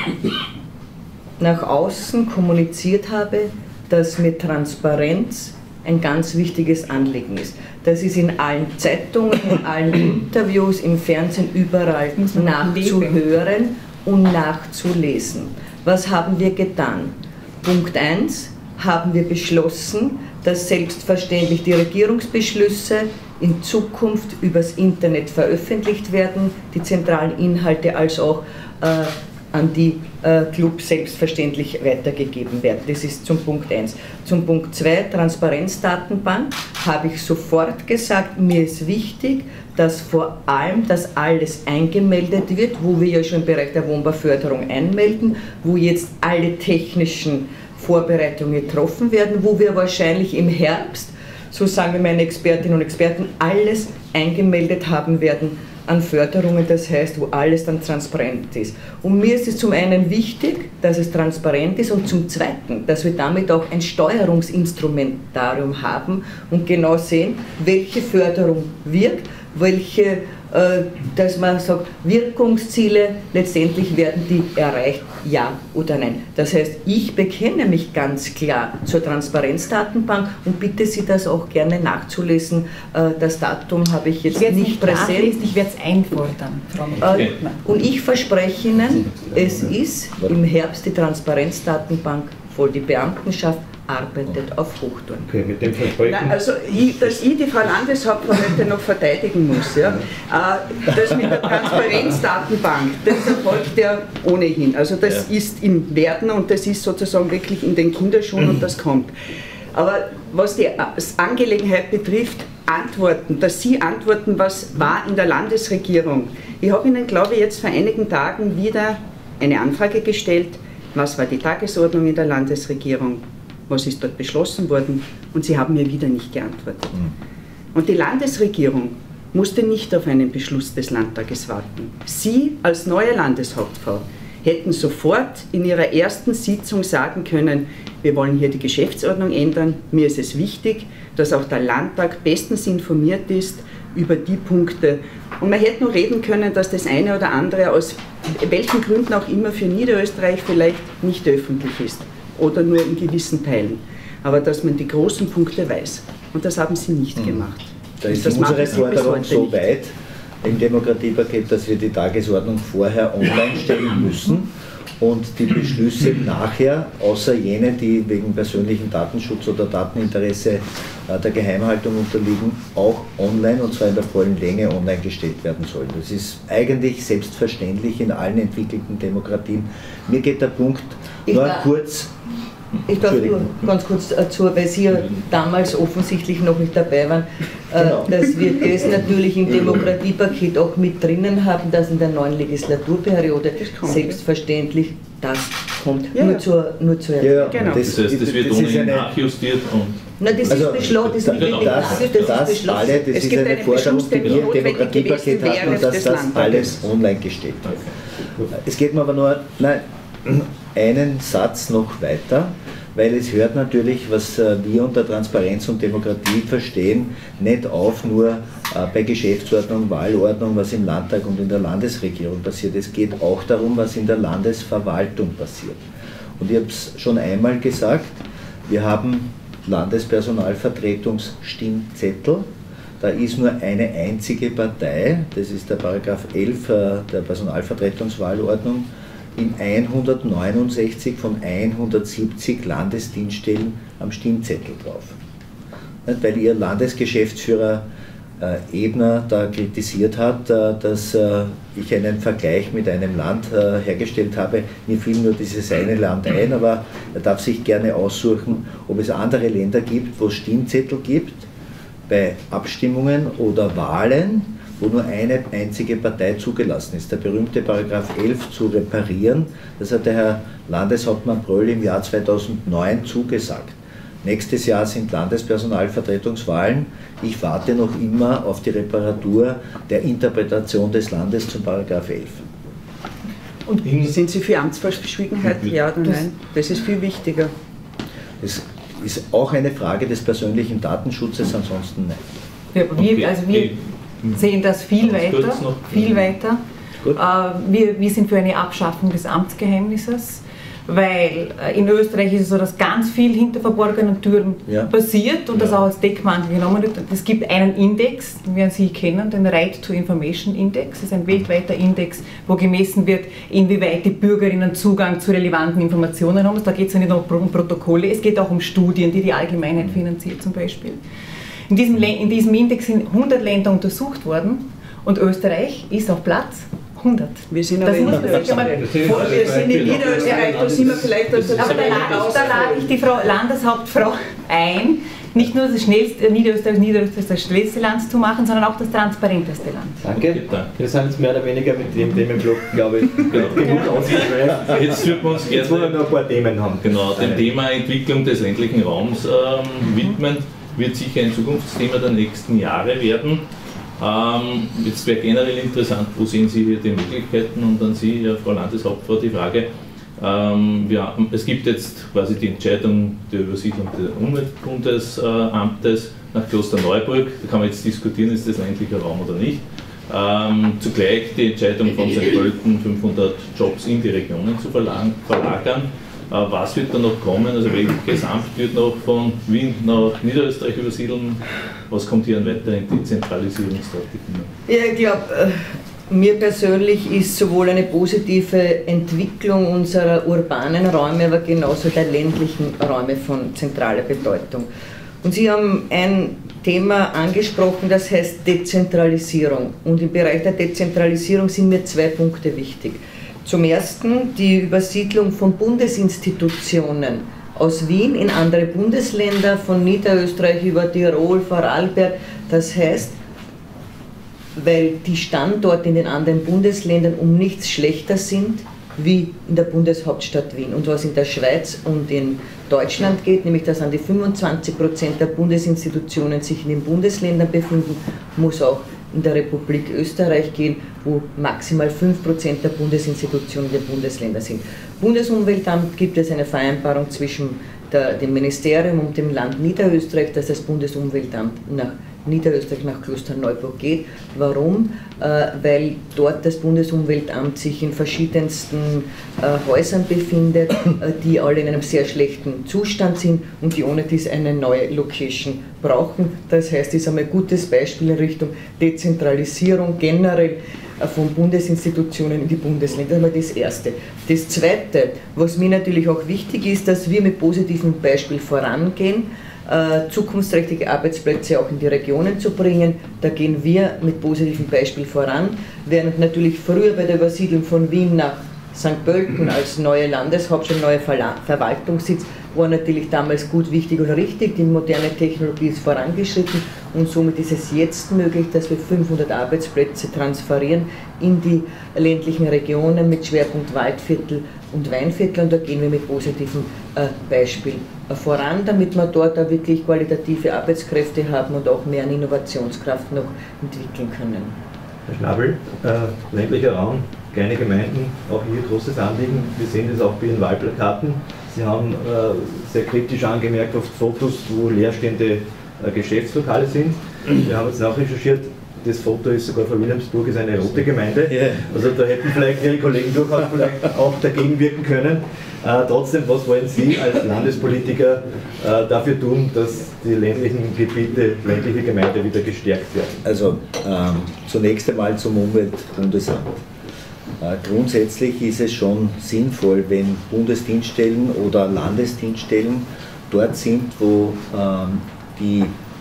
nach außen kommuniziert habe, dass mir Transparenz ein ganz wichtiges Anliegen ist. Das ist in allen Zeitungen, in allen Interviews, im Fernsehen, überall nachzuhören und nachzulesen. Was haben wir getan? Punkt eins, haben wir beschlossen, dass selbstverständlich die Regierungsbeschlüsse in Zukunft übers Internet veröffentlicht werden, die zentralen Inhalte als auch äh, an die äh, Clubs selbstverständlich weitergegeben werden. Das ist zum Punkt eins. Zum Punkt zwei, Transparenzdatenbank, habe ich sofort gesagt, mir ist wichtig, dass vor allem das alles eingemeldet wird, wo wir ja schon im Bereich der Wohnbauförderung einmelden, wo jetzt alle technischen Vorbereitungen getroffen werden, wo wir wahrscheinlich im Herbst, so sagen wir meine Expertinnen und Experten, alles eingemeldet haben werden an Förderungen, das heißt, wo alles dann transparent ist. Und mir ist es zum einen wichtig, dass es transparent ist und zum zweiten, dass wir damit auch ein Steuerungsinstrumentarium haben und genau sehen, welche Förderung wirkt, welche, äh, dass man sagt, Wirkungsziele, letztendlich werden die erreicht, ja oder nein. Das heißt, ich bekenne mich ganz klar zur Transparenzdatenbank und bitte Sie das auch gerne nachzulesen. Äh, das Datum habe ich jetzt Ich werde es nicht nicht präsent. nachlesen, ich werde es einfordern, Frau Äh, Minister. Und ich verspreche Ihnen, es ist im Herbst die Transparenzdatenbank voll. Die Beamtenschaft arbeitet auf Hochtouren. Okay, mit dem Versprechen. Nein, also, ich, dass ich die Frau Landeshauptfrau heute noch verteidigen muss, ja, äh, das mit der Transparenzdatenbank, das erfolgt ja ohnehin. Also das ja. ist im Werden und das ist sozusagen wirklich in den Kinderschuhen und das kommt. Aber was die Angelegenheit betrifft, Antworten, dass Sie antworten, was war in der Landesregierung. Ich habe Ihnen, glaube ich, jetzt vor einigen Tagen wieder eine Anfrage gestellt, was war die Tagesordnung in der Landesregierung, was ist dort beschlossen worden, und Sie haben mir wieder nicht geantwortet. Und die Landesregierung musste nicht auf einen Beschluss des Landtages warten. Sie als neue Landeshauptfrau hätten sofort in ihrer ersten Sitzung sagen können, wir wollen hier die Geschäftsordnung ändern, mir ist es wichtig, dass auch der Landtag bestens informiert ist über die Punkte. Und man hätte nur reden können, dass das eine oder andere aus welchen Gründen auch immer für Niederösterreich vielleicht nicht öffentlich ist oder nur in gewissen Teilen. Aber dass man die großen Punkte weiß. Und das haben sie nicht mhm. gemacht. Da ist unsere Forderung so nicht. weit im Demokratiepaket, dass wir die Tagesordnung vorher online stellen müssen und die Beschlüsse nachher, außer jene, die wegen persönlichen Datenschutz oder Dateninteresse der Geheimhaltung unterliegen, auch online, und zwar in der vollen Länge online gestellt werden sollen. Das ist eigentlich selbstverständlich in allen entwickelten Demokratien. Mir geht der Punkt ich nur war, kurz... Ich darf nur ganz kurz dazu, weil Sie ja damals offensichtlich noch nicht dabei waren, genau. äh, dass wir das natürlich im Demokratiepaket auch mit drinnen haben, dass in der neuen Legislaturperiode selbstverständlich das kommt. Ja. Nur zur, nur zur ja, genau. Das heißt, das wird ohnehin nachjustiert und... Nein, das also, ist beschlossen, das, das, genau. das, das, das, das ist alle, das ist eine Forderung, die wir im Demokratiepaket hatten, und dass das alles online gestellt wird. Es geht mir aber nur nein, einen Satz noch weiter, weil es hört natürlich, was wir unter Transparenz und Demokratie verstehen, nicht auf nur bei Geschäftsordnung, Wahlordnung, was im Landtag und in der Landesregierung passiert. Es geht auch darum, was in der Landesverwaltung passiert. Und ich habe es schon einmal gesagt, wir haben Landespersonalvertretungsstimmzettel. Da ist nur eine einzige Partei, das ist der Paragraph elf der Personalvertretungswahlordnung, in hundertneunundsechzig von hundertsiebzig Landesdienststellen am Stimmzettel drauf. Nicht, weil Ihr Landesgeschäftsführer äh, Ebner da kritisiert hat, äh, dass äh, ich einen Vergleich mit einem Land äh, hergestellt habe. Mir fiel nur dieses eine Land ein, aber er darf sich gerne aussuchen, ob es andere Länder gibt, wo es Stimmzettel gibt, bei Abstimmungen oder Wahlen, wo nur eine einzige Partei zugelassen ist. Der berühmte Paragraph elf zu reparieren, das hat der Herr Landeshauptmann Bröll im Jahr zweitausendneun zugesagt. Nächstes Jahr sind Landespersonalvertretungswahlen. Ich warte noch immer auf die Reparatur der Interpretation des Landes zum Paragraph elf. Und sind Sie für Amtsverschwiegenheit? Ja oder nein? Das ist viel wichtiger. Das ist auch eine Frage des persönlichen Datenschutzes, ansonsten nein. Ja, wir, also wir sehen das viel weiter, viel weiter. Äh, wir, wir sind für eine Abschaffung des Amtsgeheimnisses, weil äh, in Österreich ist es so, dass ganz viel hinter verborgenen Türen ja. passiert und ja. das auch als Deckmantel genommen wird. Es gibt einen Index, den werden Sie kennen, den Right to Information Index. Das ist ein weltweiter Index, wo gemessen wird, inwieweit die Bürgerinnen Zugang zu relevanten Informationen haben. Da geht es ja nicht nur um Protokolle, es geht auch um Studien, die die Allgemeinheit finanziert zum Beispiel. In diesem, in diesem Index sind hundert Länder untersucht worden und Österreich ist auf Platz hundert. Wir sind aber in Niederösterreich. Wir sind in Niederösterreich, da sind wir vielleicht... Aber da lade, da lade ich die Frau Landeshauptfrau ein, nicht nur das schnellste, Niederösterreich, Niederösterreich das schnellste Land zu machen, sondern auch das transparenteste Land. Danke. Wir sind jetzt mehr oder weniger mit dem Themenblock, glaube ich, genug ausgeschweift. Jetzt würden wir uns jetzt wollen wir noch ein paar Themen haben. Genau, dem Thema Entwicklung des ländlichen Raums ähm, widmen. Wird sicher ein Zukunftsthema der nächsten Jahre werden. Ähm, jetzt wäre generell interessant, wo sehen Sie hier die Möglichkeiten, und an Sie, ja, Frau Landeshauptfrau, die Frage. Ähm, ja, es gibt jetzt quasi die Entscheidung der Übersiedlung des Umweltbundesamtes nach Klosterneuburg. Da kann man jetzt diskutieren, ist das ländlicher Raum oder nicht. Ähm, zugleich die Entscheidung von Sankt Pölten, fünfhundert Jobs in die Regionen zu verlagern. Was wird da noch kommen? Also welches Amt wird noch von Wien nach Niederösterreich übersiedeln? Was kommt hier an weiteren Dezentralisierungsstrategien? Ja, ich glaube, mir persönlich ist sowohl eine positive Entwicklung unserer urbanen Räume, aber genauso der ländlichen Räume von zentraler Bedeutung. Und Sie haben ein Thema angesprochen, das heißt Dezentralisierung. Und im Bereich der Dezentralisierung sind mir zwei Punkte wichtig. Zum ersten die Übersiedlung von Bundesinstitutionen aus Wien in andere Bundesländer, von Niederösterreich über Tirol, Vorarlberg. Das heißt, weil die Standorte in den anderen Bundesländern um nichts schlechter sind wie in der Bundeshauptstadt Wien. Und was in der Schweiz und in Deutschland geht, nämlich dass an die fünfundzwanzig Prozent der Bundesinstitutionen sich in den Bundesländern befinden, muss auch in der Republik Österreich gehen, wo maximal fünf Prozent der Bundesinstitutionen der Bundesländer sind. Bundesumweltamt gibt es eine Vereinbarung zwischen der, dem Ministerium und dem Land Niederösterreich, dass das Bundesumweltamt nach Niederösterreich nach Klosterneuburg geht. Warum? Äh, weil dort das Bundesumweltamt sich in verschiedensten äh, Häusern befindet, äh, die alle in einem sehr schlechten Zustand sind und die ohne dies eine neue Location brauchen. Das heißt, es ist einmal ein gutes Beispiel in Richtung Dezentralisierung generell äh, von Bundesinstitutionen in die Bundesländer. Das ist mal das Erste. Das Zweite, was mir natürlich auch wichtig ist, dass wir mit positivem Beispiel vorangehen, Uh, zukunftsträchtige Arbeitsplätze auch in die Regionen zu bringen. Da gehen wir mit positivem Beispiel voran, während natürlich früher bei der Übersiedlung von Wien nach Sankt Pölten als neue Landeshauptstadt, neuer Verwaltungssitz, war natürlich damals gut, wichtig und richtig. Die moderne Technologie ist vorangeschritten und somit ist es jetzt möglich, dass wir fünfhundert Arbeitsplätze transferieren in die ländlichen Regionen mit Schwerpunkt Waldviertel und Weinviertel, und da gehen wir mit positivem äh, Beispiel äh, voran, damit wir dort auch wirklich qualitative Arbeitskräfte haben und auch mehr an Innovationskraft noch entwickeln können. Herr Schnabel, äh, ländlicher Raum, kleine Gemeinden, auch hier großes Anliegen. Wir sehen das auch bei Ihren Wahlplakaten. Sie haben äh, sehr kritisch angemerkt auf Fotos, wo leerstehende äh, Geschäftslokale sind. Wir haben jetzt nachrecherchiert, das Foto ist sogar von Wilhelmsburg, ist eine rote Gemeinde. Also da hätten vielleicht Ihre Kollegen durchaus vielleicht auch dagegen wirken können. Äh, trotzdem, was wollen Sie als Landespolitiker äh, dafür tun, dass die ländlichen Gebiete, ländliche Gemeinde wieder gestärkt werden? Also ähm, zunächst einmal zum Umweltbundesamt. Äh, grundsätzlich ist es schon sinnvoll, wenn Bundesdienststellen oder Landesdienststellen dort sind, wo ähm, die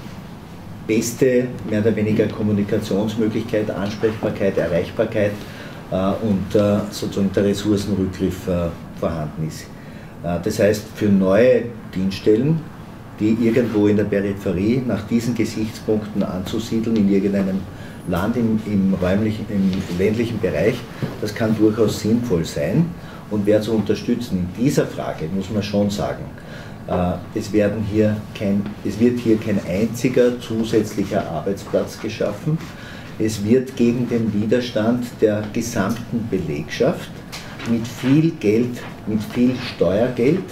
beste, mehr oder weniger Kommunikationsmöglichkeit, Ansprechbarkeit, Erreichbarkeit äh, und äh, sozusagen der Ressourcenrückgriff äh, vorhanden ist. Äh, das heißt, für neue Dienststellen, die irgendwo in der Peripherie nach diesen Gesichtspunkten anzusiedeln, in irgendeinem Land im, im, räumlichen, im ländlichen Bereich, das kann durchaus sinnvoll sein und wäre zu unterstützen. In dieser Frage muss man schon sagen, Es, werden hier kein, es wird hier kein einziger zusätzlicher Arbeitsplatz geschaffen. Es wird gegen den Widerstand der gesamten Belegschaft mit viel Geld, mit viel Steuergeld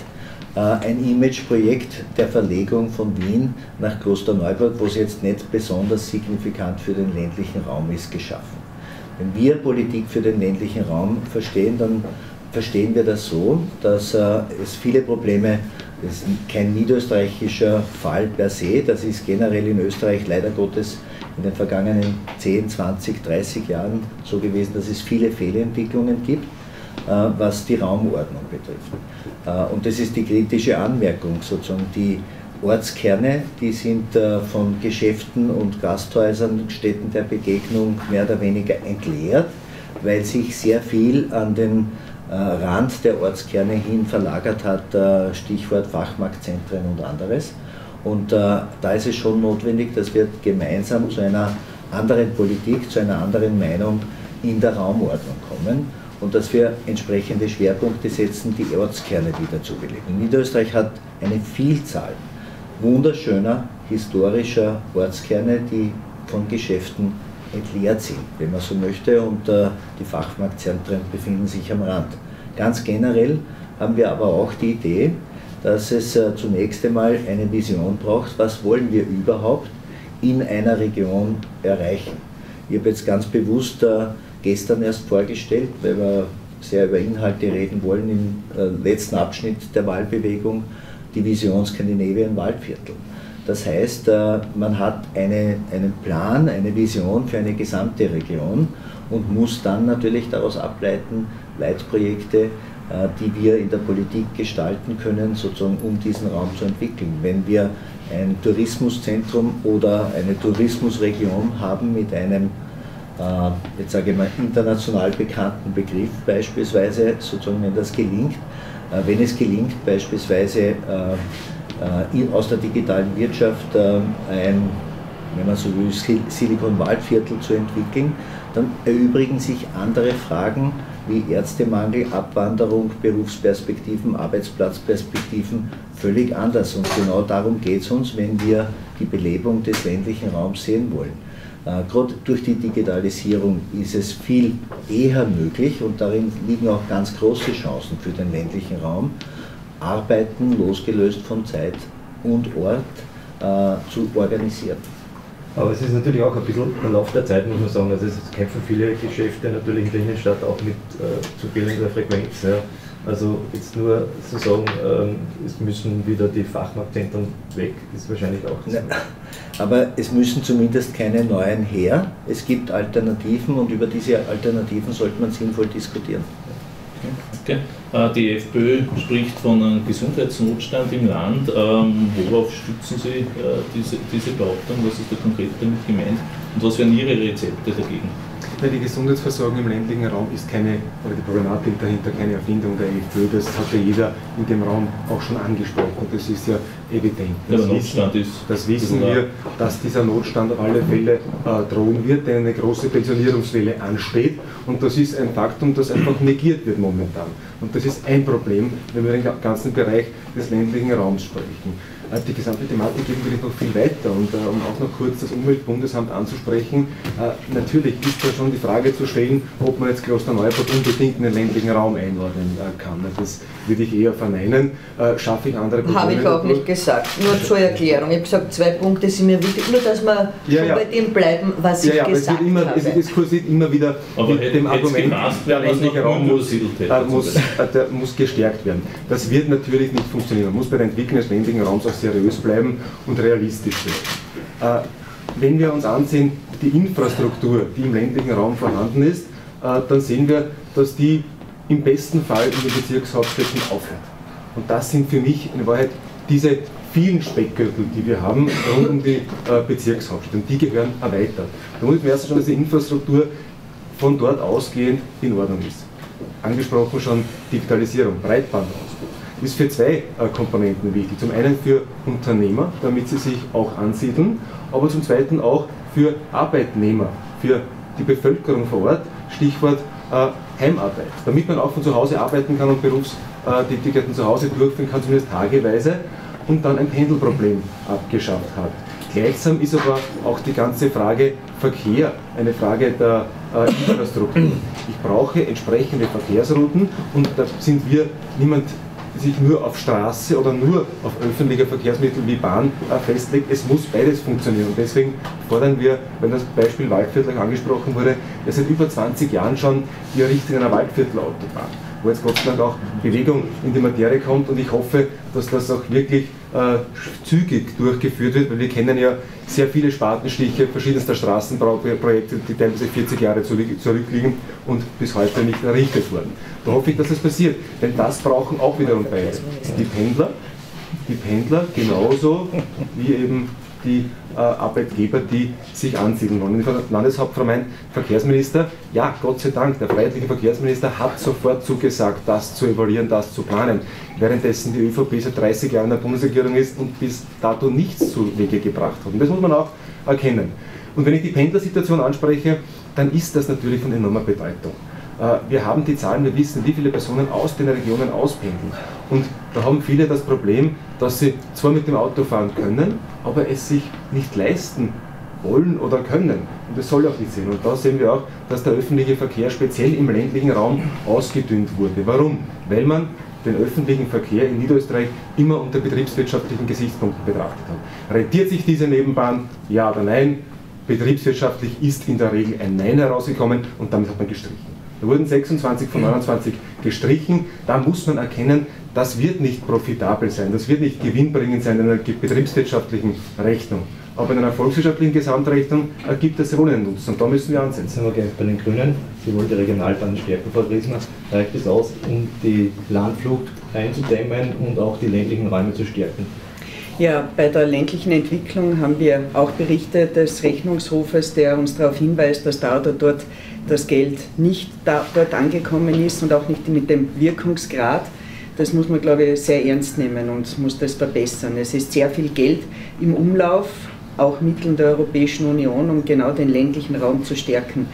ein Imageprojekt der Verlegung von Wien nach Klosterneuburg, was jetzt nicht besonders signifikant für den ländlichen Raum ist, geschaffen. Wenn wir Politik für den ländlichen Raum verstehen, dann verstehen wir das so, dass es viele Probleme, das ist kein niederösterreichischer Fall per se, das ist generell in Österreich leider Gottes in den vergangenen zehn, zwanzig, dreißig Jahren so gewesen, dass es viele Fehlentwicklungen gibt, was die Raumordnung betrifft. Und das ist die kritische Anmerkung, sozusagen die Ortskerne, die sind von Geschäften und Gasthäusern, Städten der Begegnung mehr oder weniger entleert, weil sich sehr viel an den Rand der Ortskerne hin verlagert hat, Stichwort Fachmarktzentren und anderes. Und da ist es schon notwendig, dass wir gemeinsam zu einer anderen Politik, zu einer anderen Meinung in der Raumordnung kommen und dass wir entsprechende Schwerpunkte setzen, die Ortskerne wieder zu beleben. Niederösterreich hat eine Vielzahl wunderschöner historischer Ortskerne, die von Geschäften entleert sind, wenn man so möchte, und äh, die Fachmarktzentren befinden sich am Rand. Ganz generell haben wir aber auch die Idee, dass es äh, zunächst einmal eine Vision braucht, was wollen wir überhaupt in einer Region erreichen. Ich habe jetzt ganz bewusst äh, gestern erst vorgestellt, weil wir sehr über Inhalte reden wollen, im äh, letzten Abschnitt der Wahlbewegung, die Vision Scandinavian Waldviertel. Das heißt, man hat eine, einen Plan, eine Vision für eine gesamte Region und muss dann natürlich daraus ableiten, Leitprojekte, die wir in der Politik gestalten können, sozusagen um diesen Raum zu entwickeln. Wenn wir ein Tourismuszentrum oder eine Tourismusregion haben mit einem, jetzt sage ich mal, international bekannten Begriff beispielsweise, sozusagen wenn das gelingt, wenn es gelingt beispielsweise aus der digitalen Wirtschaft ein, wenn man so will, Silicon-Waldviertel zu entwickeln, dann erübrigen sich andere Fragen wie Ärztemangel, Abwanderung, Berufsperspektiven, Arbeitsplatzperspektiven völlig anders. Und genau darum geht es uns, wenn wir die Belebung des ländlichen Raums sehen wollen. Äh, Gerade durch die Digitalisierung ist es viel eher möglich und darin liegen auch ganz große Chancen für den ländlichen Raum, Arbeiten losgelöst von Zeit und Ort äh, zu organisieren. Aber es ist natürlich auch ein bisschen der Lauf der Zeit, muss man sagen. Also es kämpfen viele Geschäfte natürlich in der Innenstadt auch mit äh, zu fehlender Frequenz. Ja. Also jetzt nur zu sagen, ähm, es müssen wieder die Fachmarktzentren weg, ist wahrscheinlich auch so. Aber es müssen zumindest keine neuen her. Es gibt Alternativen und über diese Alternativen sollte man sinnvoll diskutieren. Okay. Die FPÖ spricht von einem Gesundheitsnotstand im Land. Worauf stützen Sie diese, diese Behauptung? Was ist da konkret damit gemeint? Und was wären Ihre Rezepte dagegen? Die Gesundheitsversorgung im ländlichen Raum ist keine, oder die Problematik dahinter keine Erfindung der FPÖ, das hat ja jeder in dem Raum auch schon angesprochen, das ist ja evident. Das ja, der Notstand wissen, ist, das wissen wir, dass dieser Notstand auf alle Fälle äh, drohen wird, denn eine große Pensionierungswelle ansteht und das ist ein Faktum, das einfach negiert wird momentan. Und das ist ein Problem, wenn wir den ganzen Bereich des ländlichen Raums sprechen. Die gesamte Thematik geht natürlich noch viel weiter und äh, um auch noch kurz das Umweltbundesamt anzusprechen, äh, natürlich ist da schon die Frage zu stellen, ob man jetzt Klosterneuburg unbedingt in den ländlichen Raum einordnen äh, kann. Das würde ich eher verneinen. Äh, schaffe ich andere Probleme? Habe ich auch nicht gesagt, nur zur Erklärung. Ich habe gesagt, zwei Punkte sind mir wichtig, nur dass wir ja, schon ja. bei dem bleiben, was ja, ich ja, gesagt es wird immer, habe. Es diskursiert immer wieder aber mit dem Argument, gepasst, der ländliche Raum muss, äh, muss, äh, der muss gestärkt werden. Das wird natürlich nicht funktionieren. Man muss bei der Entwicklung des ländlichen Raums auch seriös bleiben und realistisch bleiben. Äh, wenn wir uns ansehen, die Infrastruktur, die im ländlichen Raum vorhanden ist, äh, dann sehen wir, dass die im besten Fall in den Bezirkshauptstädten aufhört. Und das sind für mich in Wahrheit diese vielen Speckgürtel, die wir haben rund um die äh, Bezirkshauptstädte, die gehören erweitert. Da muss man erst schon, dass die Infrastruktur von dort ausgehend in Ordnung ist. Angesprochen schon Digitalisierung, Breitbandausbau. Ist für zwei äh, Komponenten wichtig. Zum einen für Unternehmer, damit sie sich auch ansiedeln, aber zum zweiten auch für Arbeitnehmer, für die Bevölkerung vor Ort, Stichwort äh, Heimarbeit. Damit man auch von zu Hause arbeiten kann und Berufstätigkeiten zu Hause durchführen kann, zumindest tageweise, und dann ein Pendelproblem abgeschafft hat. Gleichsam ist aber auch die ganze Frage Verkehr eine Frage der äh, Infrastruktur. Ich brauche entsprechende Verkehrsrouten und da sind wir niemand, sich nur auf Straße oder nur auf öffentliche Verkehrsmittel wie Bahn äh, festlegt. Es muss beides funktionieren. Und deswegen fordern wir, wenn das Beispiel Waldviertel angesprochen wurde, ja seit über zwanzig Jahren schon die Errichtung einer Waldviertelautobahn, wo jetzt Gott sei Dank auch Bewegung in die Materie kommt und ich hoffe, dass das auch wirklich äh, zügig durchgeführt wird, weil wir kennen ja sehr viele Spatenstiche verschiedenster Straßenbauprojekte, die teilweise vierzig Jahre zurückliegen und bis heute nicht errichtet wurden. Da hoffe ich, dass das passiert, denn das brauchen auch wiederum beide. Die Pendler, die Pendler genauso wie eben die äh, Arbeitgeber, die sich ansiedeln wollen. Und die Landeshauptfrau meint, Verkehrsminister, ja, Gott sei Dank, der freiheitliche Verkehrsminister hat sofort zugesagt, das zu evaluieren, das zu planen, währenddessen die ÖVP seit dreißig Jahren in der Bundesregierung ist und bis dato nichts zu Wege gebracht hat. Und das muss man auch erkennen. Und wenn ich die Pendlersituation anspreche, dann ist das natürlich von enormer Bedeutung. Wir haben die Zahlen, wir wissen, wie viele Personen aus den Regionen auspendeln. Und da haben viele das Problem, dass sie zwar mit dem Auto fahren können, aber es sich nicht leisten wollen oder können. Und das soll auch nicht sein. Und da sehen wir auch, dass der öffentliche Verkehr speziell im ländlichen Raum ausgedünnt wurde. Warum? Weil man den öffentlichen Verkehr in Niederösterreich immer unter betriebswirtschaftlichen Gesichtspunkten betrachtet hat. Rentiert sich diese Nebenbahn? Ja oder nein? Betriebswirtschaftlich ist in der Regel ein Nein herausgekommen und damit hat man gestrichen. Da wurden sechsundzwanzig von neunundzwanzig gestrichen. Da muss man erkennen, das wird nicht profitabel sein, das wird nicht gewinnbringend sein in einer betriebswirtschaftlichen Rechnung. Aber in einer volkswirtschaftlichen Gesamtrechnung ergibt das wohl einen Nutzen und da müssen wir ansetzen. Sind wir gleich bei den Grünen. Sie wollen die Regionalbahnen stärken, Frau Griesmer. Reicht es aus, um die Landflucht einzudämmen und auch die ländlichen Räume zu stärken? Ja, bei der ländlichen Entwicklung haben wir auch Berichte des Rechnungshofes, der uns darauf hinweist, dass da oder dort das Geld nicht da, dort angekommen ist und auch nicht mit dem Wirkungsgrad. Das muss man, glaube ich, sehr ernst nehmen und muss das verbessern. Es ist sehr viel Geld im Umlauf, auch Mittel der Europäischen Union, um genau den ländlichen Raum zu stärken.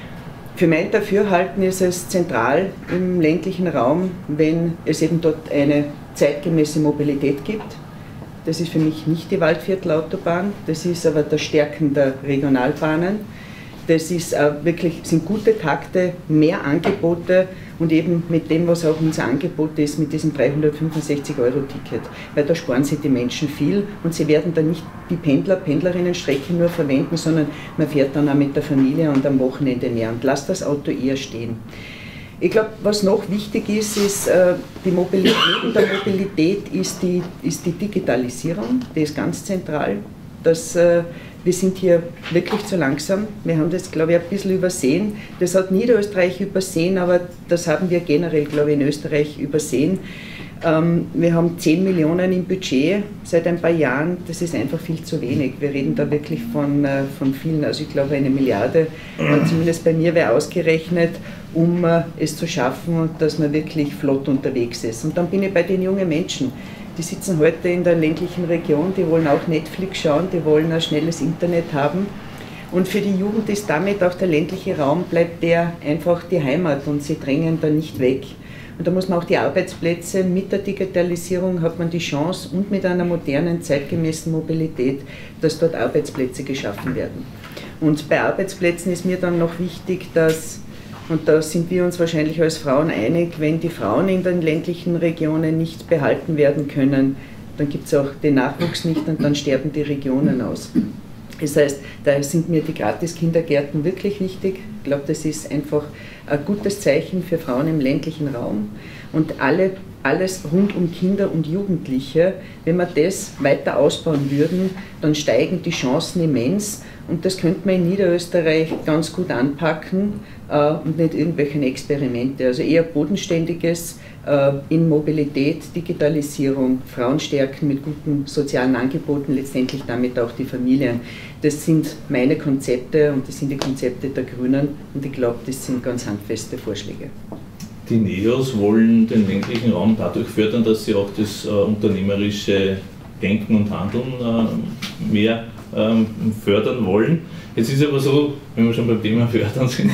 Für mein Dafürhalten ist es zentral im ländlichen Raum, wenn es eben dort eine zeitgemäße Mobilität gibt. Das ist für mich nicht die Waldviertelautobahn, das ist aber das Stärken der Regionalbahnen. Das ist äh, wirklich, sind gute Takte, mehr Angebote und eben mit dem, was auch unser Angebot ist, mit diesem dreihundertfünfundsechzig Euro Ticket. Weil da sparen sich die Menschen viel und sie werden dann nicht die Pendler, Pendlerinnenstrecke nur verwenden, sondern man fährt dann auch mit der Familie und am Wochenende mehr und lasst das Auto eher stehen. Ich glaube, was noch wichtig ist, ist äh, die Mobilität. Neben der Mobilität ist die, ist die Digitalisierung, die ist ganz zentral. Das, äh, wir sind hier wirklich zu langsam. Wir haben das, glaube ich, ein bisschen übersehen. Das hat Niederösterreich übersehen, aber das haben wir generell, glaube ich, in Österreich übersehen. Ähm, wir haben zehn Millionen im Budget seit ein paar Jahren. Das ist einfach viel zu wenig. Wir reden da wirklich von, äh, von vielen, also ich glaube eine Milliarde, und zumindest bei mir wäre ausgerechnet, um äh, es zu schaffen, dass man wirklich flott unterwegs ist. Und dann bin ich bei den jungen Menschen. Die sitzen heute in der ländlichen Region, die wollen auch Netflix schauen, die wollen ein schnelles Internet haben. Und für die Jugend ist damit auch der ländliche Raum, bleibt der einfach die Heimat und sie drängen da nicht weg. Und da muss man auch die Arbeitsplätze, mit der Digitalisierung hat man die Chance und mit einer modernen, zeitgemäßen Mobilität, dass dort Arbeitsplätze geschaffen werden. Und bei Arbeitsplätzen ist mir dann noch wichtig, dass, und da sind wir uns wahrscheinlich als Frauen einig, wenn die Frauen in den ländlichen Regionen nicht behalten werden können, dann gibt es auch den Nachwuchs nicht und dann sterben die Regionen aus. Das heißt, daher sind mir die Gratis-Kindergärten wirklich wichtig. Ich glaube, das ist einfach ein gutes Zeichen für Frauen im ländlichen Raum. Und alle, alles rund um Kinder und Jugendliche, wenn wir das weiter ausbauen würden, dann steigen die Chancen immens. Und das könnte man in Niederösterreich ganz gut anpacken äh, und nicht irgendwelche Experimente. Also eher bodenständiges äh, in Mobilität, Digitalisierung, Frauen stärken mit guten sozialen Angeboten, letztendlich damit auch die Familien. Das sind meine Konzepte und das sind die Konzepte der Grünen und ich glaube, das sind ganz handfeste Vorschläge. Die NEOS wollen den ländlichen Raum dadurch fördern, dass sie auch das äh, unternehmerische Denken und Handeln äh, mehr ähm, fördern wollen. Jetzt ist aber so, wenn wir schon beim Thema Fördern sind,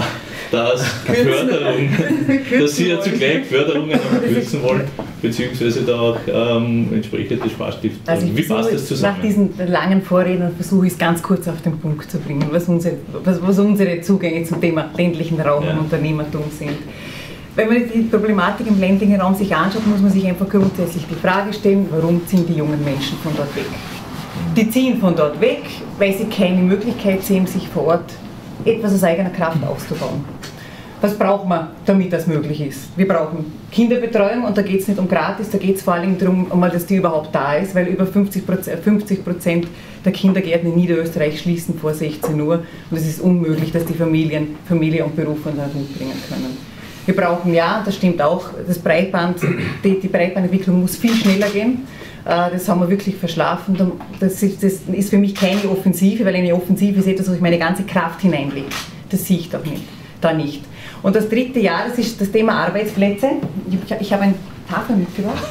dass Förderung, dass Sie ja zugleich Förderungen kürzen wollen, beziehungsweise da auch ähm, entsprechend die Sparstift. Also Wie passt das zusammen? Nach diesen langen Vorreden versuche ich es ganz kurz auf den Punkt zu bringen, was unsere, was, was unsere Zugänge zum Thema ländlichen Raum ja. und Unternehmertum sind. Wenn man die Problematik im ländlichen Raum sich anschaut, muss man sich einfach grundsätzlich die Frage stellen, warum ziehen die jungen Menschen von dort weg? Die ziehen von dort weg, weil sie keine Möglichkeit sehen, sich vor Ort etwas aus eigener Kraft aufzubauen. Was braucht man, damit das möglich ist? Wir brauchen Kinderbetreuung und da geht es nicht um gratis, da geht es vor allem darum, dass die überhaupt da ist, weil über fünfzig Prozent der Kindergärten in Niederösterreich schließen vor sechzehn Uhr und es ist unmöglich, dass die Familien Familie und Beruf unter den Hut bringen können. Wir brauchen, ja, das stimmt auch, das Breitband, die, die Breitbandentwicklung muss viel schneller gehen. Das haben wir wirklich verschlafen. Das ist, das ist für mich keine Offensive, weil eine Offensive ist etwas, wo ich meine ganze Kraft hineinlege. Das sehe ich doch nicht, da nicht. Und das dritte Jahr, das ist das Thema Arbeitsplätze. Ich, ich habe eine Tafel mitgebracht.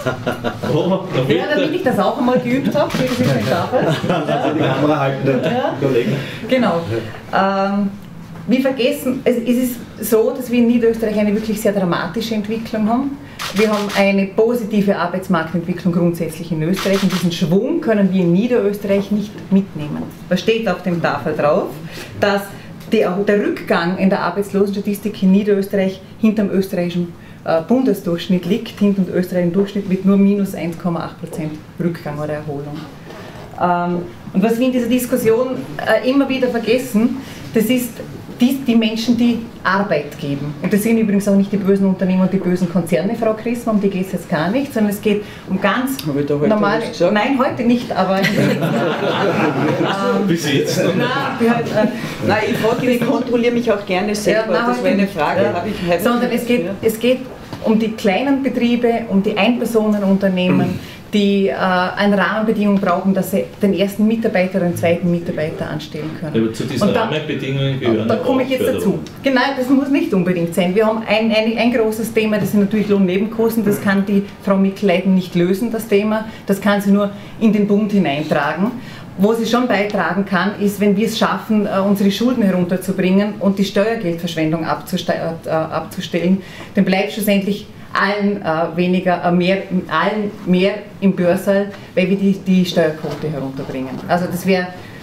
Oh, ja, damit ich das auch einmal geübt habe. Hier ist eine Tafel. Also die Kamera haltende ja. Kollegen. Genau. Ähm, wir vergessen, es, es ist so, dass wir in Niederösterreich eine wirklich sehr dramatische Entwicklung haben. Wir haben eine positive Arbeitsmarktentwicklung grundsätzlich in Österreich und diesen Schwung können wir in Niederösterreich nicht mitnehmen. Was steht auf dem Tafel drauf? Dass der, der Rückgang in der Arbeitslosenstatistik in Niederösterreich hinterm österreichischen äh, Bundesdurchschnitt liegt, hinter dem österreichischen Durchschnitt mit nur minus eins Komma acht Prozent Rückgang oder Erholung. Ähm, und was wir in dieser Diskussion äh, immer wieder vergessen, das ist die, die Menschen, die Arbeit geben. Und das sind übrigens auch nicht die bösen Unternehmen und die bösen Konzerne, Frau Christmann, um die geht es jetzt gar nicht, sondern es geht um ganz normale... Nein, heute nicht, aber... Bis jetzt. Nein, ich frage, ich kontrolliere mich auch gerne selber, ja, das wäre eine Frage. Ja. Ich, ich sondern es geht, es geht um die kleinen Betriebe, um die Einpersonenunternehmen, die äh, eine Rahmenbedingung brauchen, dass sie den ersten Mitarbeiter oder den zweiten Mitarbeiter anstellen können. Aber zu diesen da, Rahmenbedingungen gehören da komme ich jetzt dazu. Genau, das muss nicht unbedingt sein. Wir haben ein, ein, ein großes Thema, das sind natürlich Lohnnebenkosten, das kann die Frau Mikl-Leitner nicht lösen, das Thema, das kann sie nur in den Bund hineintragen. Wo sie schon beitragen kann, ist, wenn wir es schaffen, unsere Schulden herunterzubringen und die Steuergeldverschwendung abzustellen, dann bleibt schlussendlich allen äh, weniger, äh, mehr, allen mehr im Börserl, weil wir die, die Steuerquote herunterbringen. Also das wäre,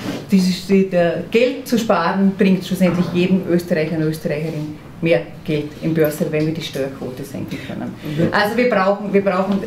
Geld zu sparen, bringt schlussendlich jedem Österreicher und Österreicherin mehr Geld im Börserl, wenn wir die Steuerquote senken können. Also wir brauchen, wir brauchen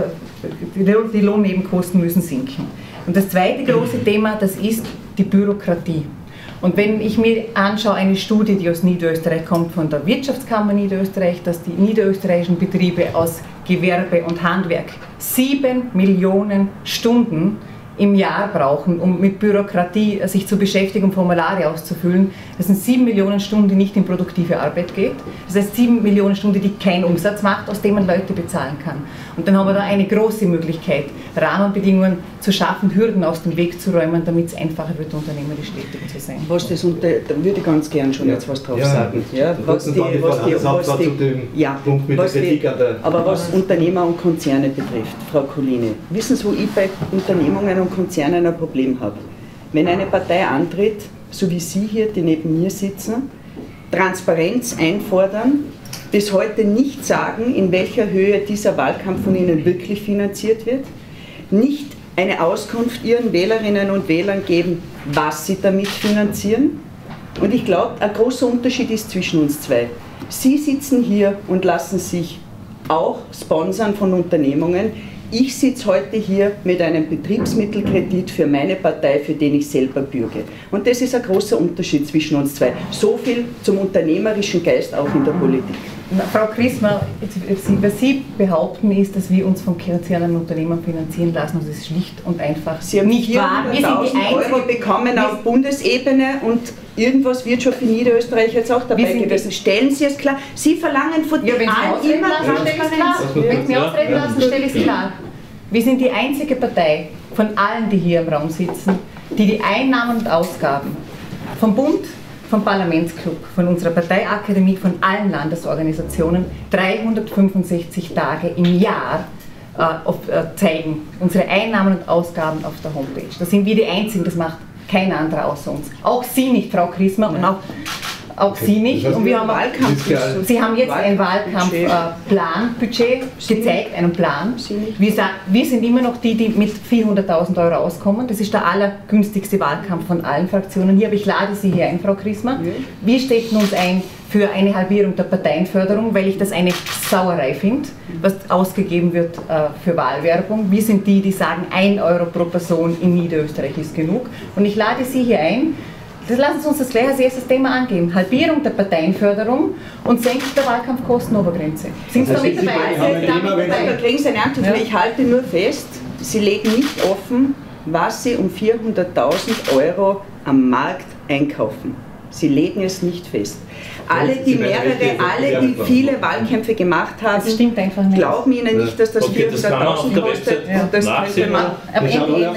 äh, die Lohnnebenkosten müssen sinken. Und das zweite große Thema, das ist die Bürokratie. Und wenn ich mir anschaue, eine Studie, die aus Niederösterreich kommt, von der Wirtschaftskammer Niederösterreich, dass die niederösterreichischen Betriebe aus Gewerbe und Handwerk sieben Millionen Stunden im Jahr brauchen, um mit Bürokratie sich zu beschäftigen, um Formulare auszufüllen. Das sind sieben Millionen Stunden, die nicht in produktive Arbeit geht. Das heißt sieben Millionen Stunden, die keinen Umsatz macht, aus dem man Leute bezahlen kann. Und dann haben wir da eine große Möglichkeit, Rahmenbedingungen zu schaffen, Hürden aus dem Weg zu räumen, damit es einfacher wird, unternehmerisch tätig zu sein. Was das unter, da würde ich ganz gern schon ja. jetzt was drauf ja. sagen. Ja, was die, was die, was die, ja, was die, aber was Unternehmer und Konzerne betrifft, Frau Colline, wissen Sie, wo ich bei Unternehmungen und Konzernen ein Problem habe? Wenn eine Partei antritt, so wie Sie hier, die neben mir sitzen, Transparenz einfordern, bis heute nicht sagen, in welcher Höhe dieser Wahlkampf von Ihnen wirklich finanziert wird, nicht eine Auskunft Ihren Wählerinnen und Wählern geben, was Sie damit finanzieren. Und ich glaube, ein großer Unterschied ist zwischen uns zwei. Sie sitzen hier und lassen sich auch sponsern von Unternehmungen. Ich sitze heute hier mit einem Betriebsmittelkredit für meine Partei, für den ich selber bürge. Und das ist ein großer Unterschied zwischen uns zwei. So viel zum unternehmerischen Geist auch in der Politik. Na, Frau Christmann, was Sie behaupten ist, dass wir uns von Konzernen und Unternehmen finanzieren lassen, und das ist schlicht und einfach Sie haben nicht wahr. Wir sind die Euro bekommen auf Bundesebene und irgendwas wird schon für Niederösterreich jetzt auch dabei gewesen. Stellen Sie es klar. Sie verlangen von ja, allen immer Transparenz. Wenn Sie mich ausreden lassen, stelle ich es klar. Wir sind die einzige Partei von allen, die hier im Raum sitzen, die die Einnahmen und Ausgaben vom Bund, vom Parlamentsclub, von unserer Parteiakademie, von allen Landesorganisationen dreihundertfünfundsechzig Tage im Jahr äh, auf, äh, zeigen. Unsere Einnahmen und Ausgaben auf der Homepage. Da sind wir die Einzigen, das macht kein anderer außer uns. Auch Sie nicht, Frau Christmann, und auch, auch Sie nicht. Und wir haben Wahlkampf. Sie haben jetzt ein Wahlkampfplan-Budget gezeigt, einen Plan. Wir, wir sind immer noch die, die mit vierhunderttausend Euro auskommen. Das ist der allergünstigste Wahlkampf von allen Fraktionen hier. Aber ich lade Sie hier ein, Frau Christmann. Wir stecken uns ein für eine Halbierung der Parteienförderung, weil ich das eine Sauerei finde, was ausgegeben wird äh, für Wahlwerbung. Wir sind die, die sagen, ein Euro pro Person in Niederösterreich ist genug. Und ich lade Sie hier ein, das lassen Sie uns das gleich als erstes Thema angeben. Halbierung der Parteienförderung und Senkung der Wahlkampfkostenobergrenze. Sind Sie da mit dabei? Ich halte nur fest, Sie legen nicht offen, was Sie um vierhunderttausend Euro am Markt einkaufen. Sie legen es nicht fest. Alle, die mehrere, alle, die viele Wahlkämpfe gemacht haben, das stimmt einfach nicht. Glauben Ihnen nicht, dass das okay, vierhunderttausend kostet. Ja. Das könnte man. Aber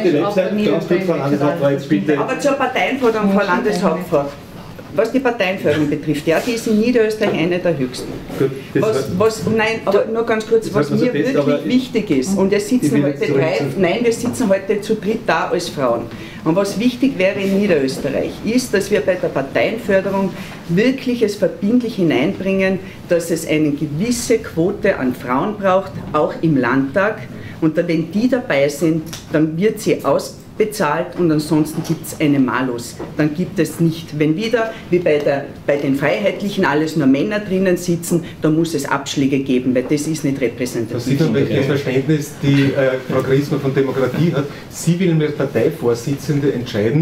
zur Parteienförderung, Frau Landeshauptfrau. Was die Parteienförderung betrifft, ja, die ist in Niederösterreich eine der höchsten. Gut, was, was, nein, aber nur ganz kurz, was mir wirklich wichtig ist, und wir sitzen heute drei, nein, wir sitzen heute zu dritt da als Frauen. Und was wichtig wäre in Niederösterreich, ist, dass wir bei der Parteienförderung wirklich es verbindlich hineinbringen, dass es eine gewisse Quote an Frauen braucht, auch im Landtag. Und wenn die dabei sind, dann wird sie aus bezahlt und ansonsten gibt es eine Malus. Dann gibt es nicht, wenn wieder wie bei, der, bei den Freiheitlichen alles nur Männer drinnen sitzen, dann muss es Abschläge geben, weil das ist nicht repräsentativ. Das sieht man, welches Verständnis die äh, Frau Christmann von Demokratie hat. Sie will als Parteivorsitzende entscheiden,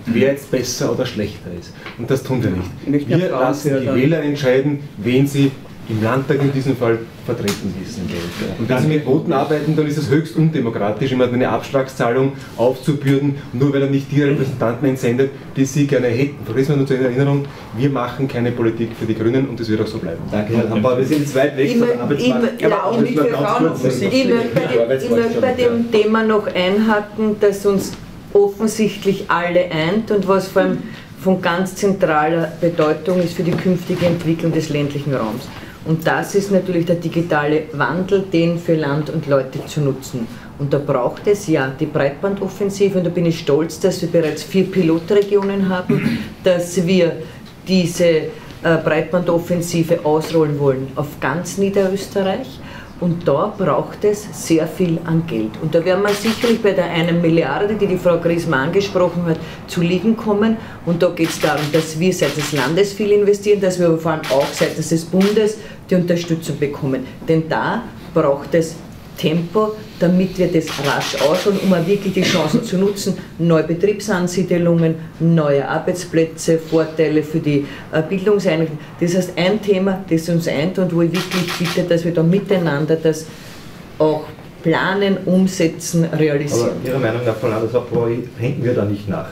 wer jetzt besser oder schlechter ist. Und das tun wir nicht. Wir Wir lassen die Wähler entscheiden, wen sie im Landtag in diesem Fall vertreten wissen. Und wenn Sie mit Voten arbeiten, dann ist es höchst undemokratisch, jemand eine Abschlagszahlung aufzubürden, nur weil er nicht die Repräsentanten entsendet, die Sie gerne hätten. Vergessen wir nur zur Erinnerung, wir machen keine Politik für die Grünen und das wird auch so bleiben. Danke, Herr Lambrou. Wir sind jetzt weit weg vom Arbeitsmarkt. Ja, auch nicht für Frauen. Ich möchte bei dem Thema noch einhaken, dass uns offensichtlich alle eint und was vor allem von ganz zentraler Bedeutung ist für die künftige Entwicklung des ländlichen Raums. Und das ist natürlich der digitale Wandel, den für Land und Leute zu nutzen. Und da braucht es ja die Breitbandoffensive und da bin ich stolz, dass wir bereits vier Pilotregionen haben, dass wir diese äh, Breitbandoffensive ausrollen wollen auf ganz Niederösterreich. Und da braucht es sehr viel an Geld. Und da werden wir sicherlich bei der einen Milliarde, die die Frau Griesmer angesprochen hat, zu liegen kommen. Und da geht es darum, dass wir seitens des Landes viel investieren, dass wir aber vor allem auch seitens des Bundes die Unterstützung bekommen. Denn da braucht es Tempo, damit wir das rasch ausholen, um auch wirklich die Chancen zu nutzen, neue Betriebsansiedelungen, neue Arbeitsplätze, Vorteile für die äh, Bildungseinrichtungen. Das heißt, ein Thema, das uns eint und wo ich wirklich bitte, dass wir da miteinander das auch planen, umsetzen, realisieren. Aber Ihrer Meinung nach, Frau Landeshauptfrau, hinken wir da nicht nach?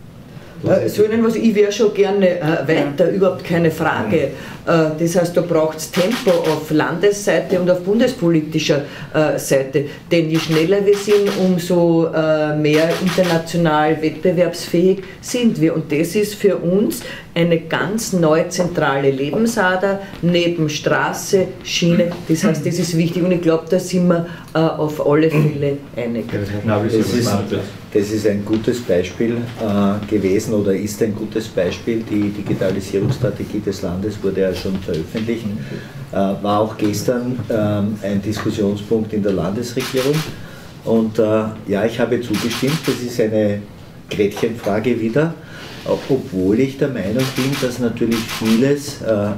Äh, so einen, was ich wäre schon gerne äh, weiter, überhaupt keine Frage. Äh, das heißt, da braucht es Tempo auf Landesseite und auf bundespolitischer äh, Seite. Denn je schneller wir sind, umso äh, mehr international wettbewerbsfähig sind wir. Und das ist für uns eine ganz neue zentrale Lebensader neben Straße, Schiene. Das heißt, das ist wichtig und ich glaube, da sind wir äh, auf alle Fälle einig. Das ist, das ist ein gutes Beispiel äh, gewesen oder ist ein gutes Beispiel. Die Digitalisierungsstrategie des Landes wurde ja schon veröffentlicht. Äh, war auch gestern äh, ein Diskussionspunkt in der Landesregierung. Und äh, ja, ich habe zugestimmt. Das ist eine Gretchenfrage wieder. Obwohl ich der Meinung bin, dass natürlich vieles äh,